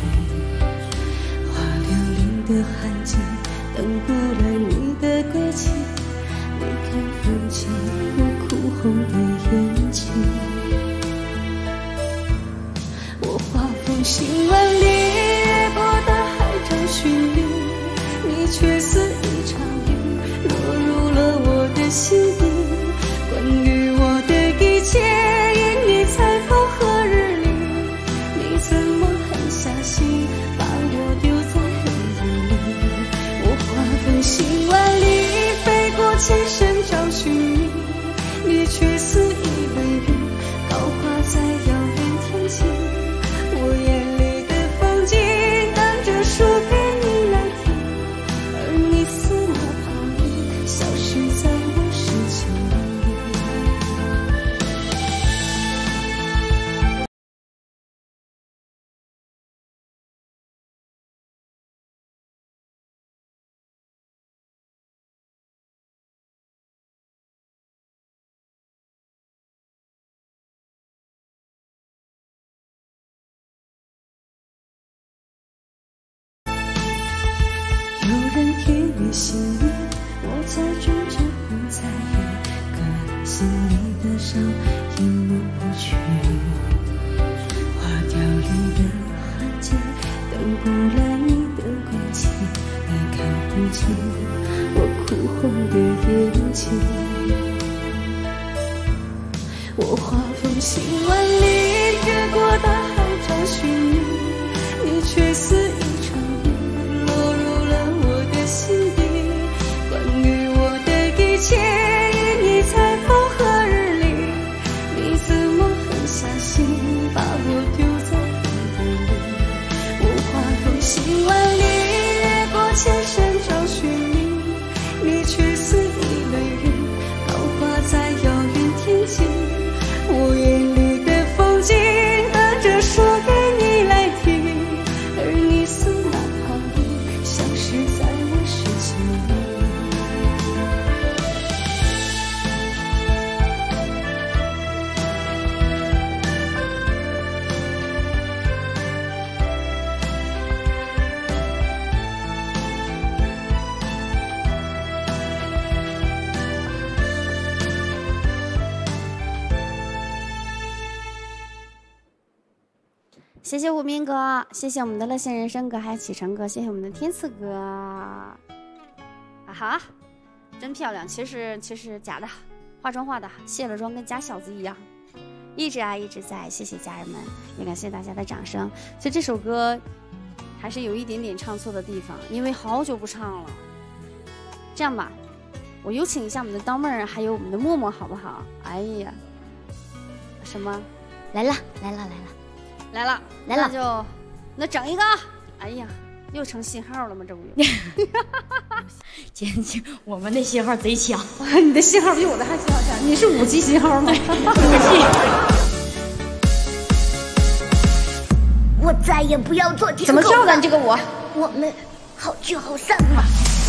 的痕迹，等不来你的归期。离开风景，我哭红了眼睛。我画风行万里，越过大海找寻你，你却似一场雨，落入了我的心底。关于我的一切，因你在风和日丽，你怎么狠上一路不去，花凋零的痕迹，等不来你的归期，你看不清我哭红的眼睛。我画风行万里，越过大海找寻你，你却似一场雨，落入了我的心底。关于我的一切，因你才风和日丽，你怎么狠下心把我丢在海里？我画风行万里，越过千山找寻你，你却似一轮云，高挂在遥远天际。我眼里的风景，和着说给你来听，而你似那泡影，消失在我视线里。 谢谢无名哥，谢谢我们的乐仙人生哥，还有启程哥，谢谢我们的天赐哥。啊哈，真漂亮！其实假的，化妆化的，卸了妆跟假小子一样。一直爱一直在，谢谢家人们，也感谢大家的掌声。其实这首歌还是有一点点唱错的地方，因为好久不唱了。这样吧，我有请一下我们的刀妹儿，还有我们的默默，好不好？哎呀，什么？ 来了， 那整一个。哎呀，又成信号了吗？这不又？ 姐，我们的信号贼强。 你的信号比我的还强，你是5G 信号吗 ？5G。我再也不要做舔狗了。 怎么叫的？你这个我们好聚好散嘛。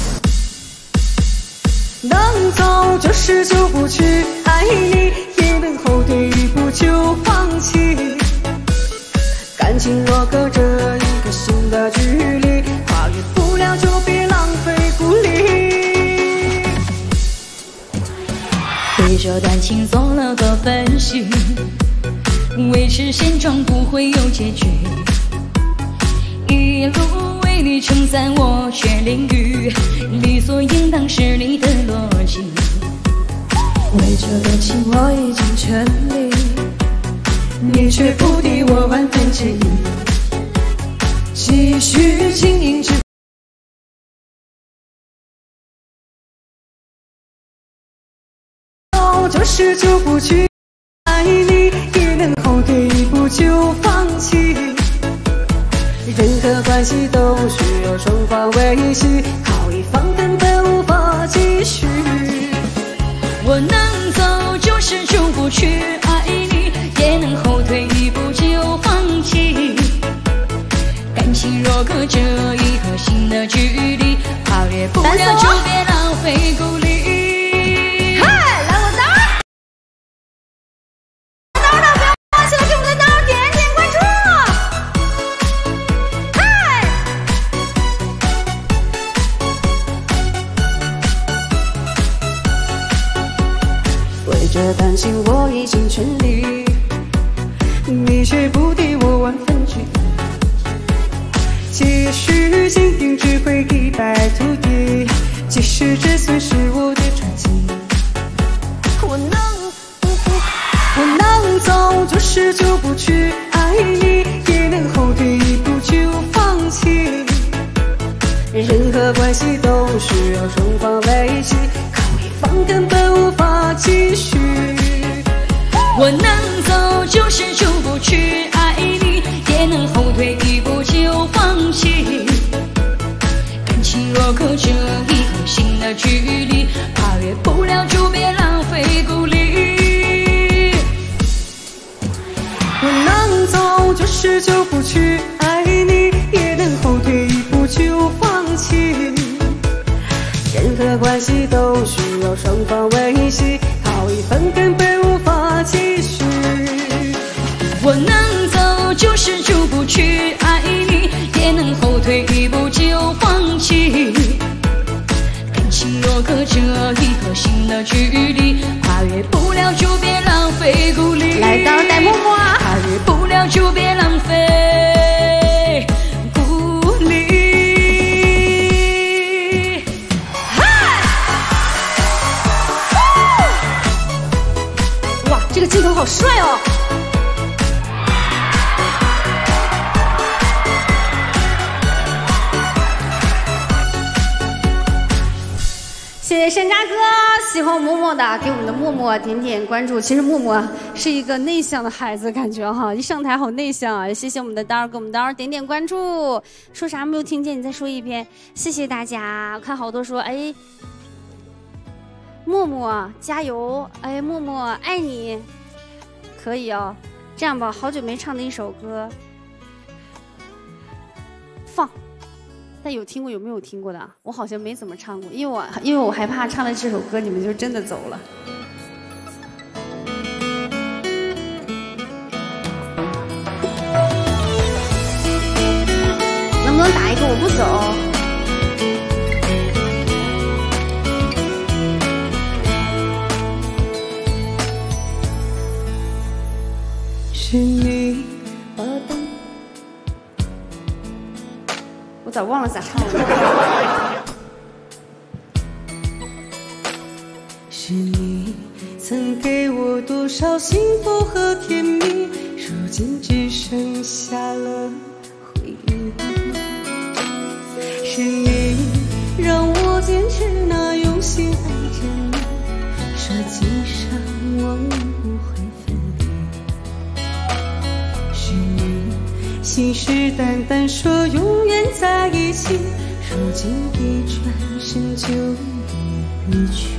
能走就是就不去爱你，也能后退一步就放弃。感情若隔着一个新的距离，跨越不了就别浪费鼓励。 对这段情做了个分析，维持现状不会有结局。一路为你称赞我却淋雨，理所应当是你的逻辑。 为这段情我已经全力，你却不敌我万分之一，继续经营着。就是就不去爱你，也能后退一步就放弃。任何关系都需要双方维系，靠一方根本无法继续。 我能走就是就不去爱你，也能后退一步就放弃。感情若隔着一颗心的距离，跨越不了就别浪费鼓励。 嗨，来我刀！刀的不要忘记了给我们的刀点关注。嗨！ 为这段情我已经全力，你却不敌我万分之一。继续经营只会一败涂地，即使这算是我的传奇。我能走就是就不去爱你，也能后退一步就放弃。任何关系都需要双方维系，靠一方根本无法继续。 我能走就是就不去爱你，也能后退一步就放弃。感情若隔着一颗心的距离，跨越不了就别浪费鼓励。 我能走就是就不去爱你，也能后退一步就放弃。任何关系都需要双方维系，靠一方根本无法继续。 我能走就是就不去爱你，也能后退一步就放弃。感情若隔着一颗心的距离，跨越不了就别浪费。 被孤立。 来到带默默， 他日不了就别浪费鼓励。 哇，这个镜头好帅哦！谢谢山楂哥，喜欢默默的给我们的默默点点关注。其实默默是一个内向的孩子，感觉哈，一上台好内向啊！谢谢我们的刀儿，给我们刀儿点点关注。说啥没有听见？你再说一遍。谢谢大家，我看好多说，哎，默默加油！哎，默默爱你，可以哦。这样吧，好久没唱的一首歌，放。但有听过有没有听过的？我好像没怎么唱过，因为我害怕唱了这首歌你们就真的走了。能不能打一个我不走？ 是你把灯。 我早忘了咋唱了。 是你曾给我多少幸福和甜蜜，如今只剩下了回忆。是你让我坚持那用心爱着你，说今生我们不会分离。是你信誓旦旦说永远在一起，如今一转身就离去。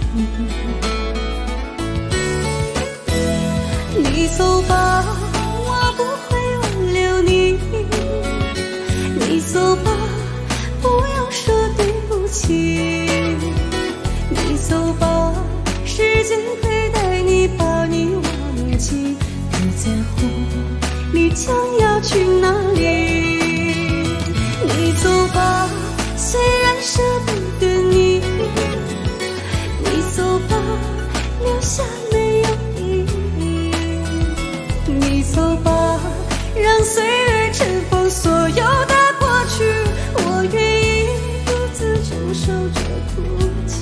你走吧，我不会挽留你。你走吧，不要说对不起。你走吧，时间会带你把你忘记，不在乎你将要去哪里。你走吧，虽然舍不得你。你走吧，留下没有意义。你走吧，让岁月尘封所有的过去，我愿意独自承受着哭泣。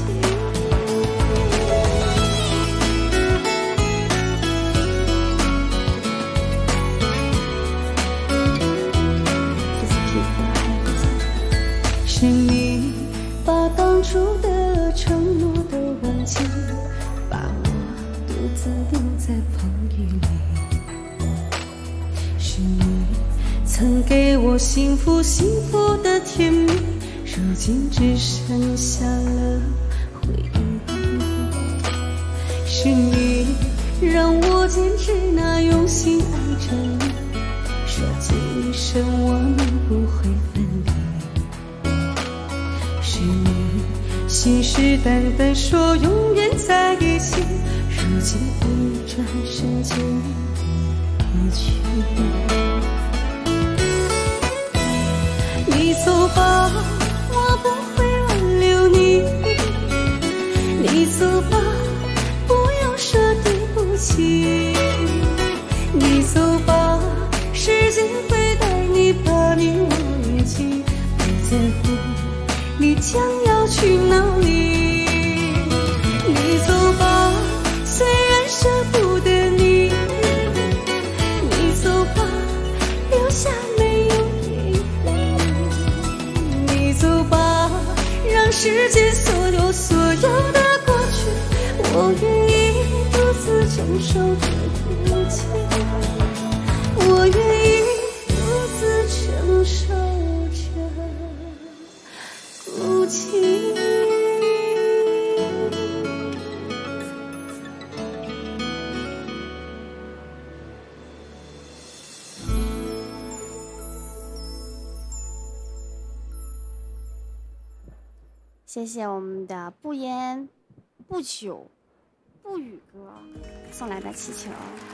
是你把当初的承诺都忘记，把我独自丢在风雨里。是你曾给我幸福的甜蜜，如今只剩下了回忆。是你让我坚持那用心爱着你，说今生我们不会分离。是你信誓旦旦说永远在一起，如今一转身就离去。你走吧，我不会挽留你。你走吧，不要说对不起。你走吧，时间会带你把你忘记，不在乎你将要去哪里。你走吧，虽然舍不得你。你走吧，留下没有遗憾。你走吧，让世界所有的过去，我愿意独自承受着哭泣。我愿意独自承受着哭泣。 谢谢我们的不烟不酒不语哥送来的气球。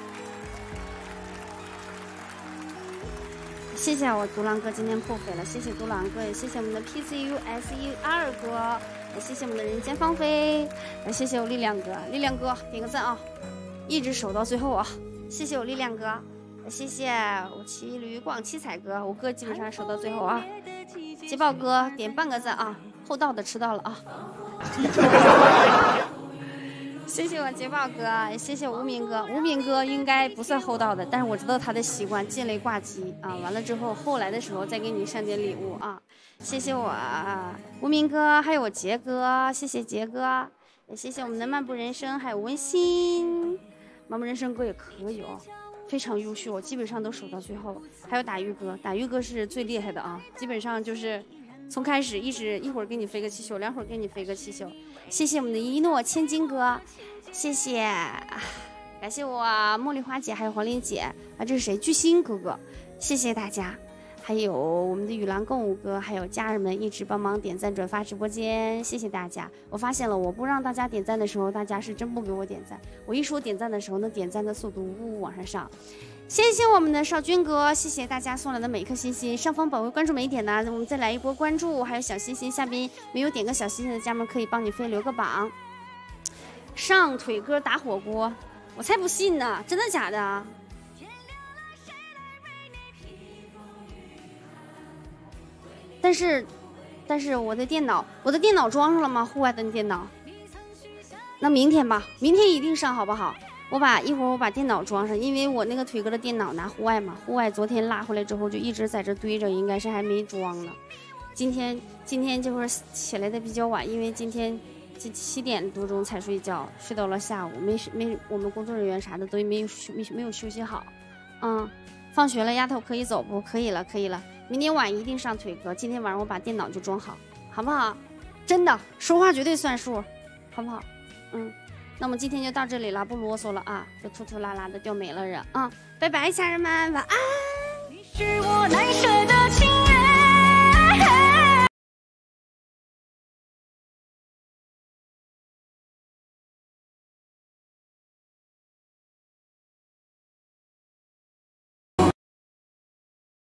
谢谢我独狼哥今天破费了，谢谢独狼哥，也谢谢我们的 PCUSER 哥，也谢谢我们的人间芳菲，也谢谢我力量哥，力量哥点个赞啊！ 一直守到最后啊！谢谢我力量哥，谢谢我骑驴广七彩哥，我哥基本上守到最后啊。捷豹哥点半个赞啊，厚道的迟到了啊。谢谢我捷豹哥，也谢谢无名哥。无名哥应该不算厚道的，但是我知道他的习惯，见雷挂机啊。完了之后，后来的时候再给你上点礼物啊。谢谢我无名哥，还有我杰哥，谢谢杰哥，也谢谢我们的漫步人生，还有温馨。漫步人生哥也可以哦，非常优秀，基本上都守到最后。还有打鱼哥，打鱼哥是最厉害的啊，基本上就是从开始一会儿给你飞个气球，2会儿给你飞个气球。谢谢我们的一诺千金哥，谢谢，感谢我茉莉花姐还有黄玲姐啊，这是谁？巨星哥哥，谢谢大家。还有我们的与狼共舞哥，还有家人们一直帮忙点赞转发直播间，谢谢大家。我发现了，我不让大家点赞的时候，大家是真不给我点赞；我一说点赞的时候，那点赞的速度呜呜往上上。谢谢我们的少军哥，谢谢大家送来的每一颗星星。上方宝贝关注没点呢，我们再来一波关注，还有小心心。下边没有点个小心心的家们可以帮你飞留个榜。上腿哥打火锅，我才不信呢，真的假的？但是我的电脑装上了吗？户外的电脑？那明天吧，明天一定上，好不好？一会儿我把电脑装上，因为我那个腿哥的电脑拿户外嘛，户外昨天拉回来之后就一直在这堆着，应该是还没装呢。今天这会儿起来的比较晚，因为今天7点多钟才睡觉，睡到了下午，没我们工作人员啥的都没有休息好。放学了，丫头可以走不？可以了。明天晚一定上腿哥，今天晚上我把电脑就装好，好不好？真的，说话绝对算数，好不好？那我们今天就到这里了，不啰嗦了啊，就拖拖拉拉的掉没了人啊，拜拜，家人们，晚安。你是我难舍的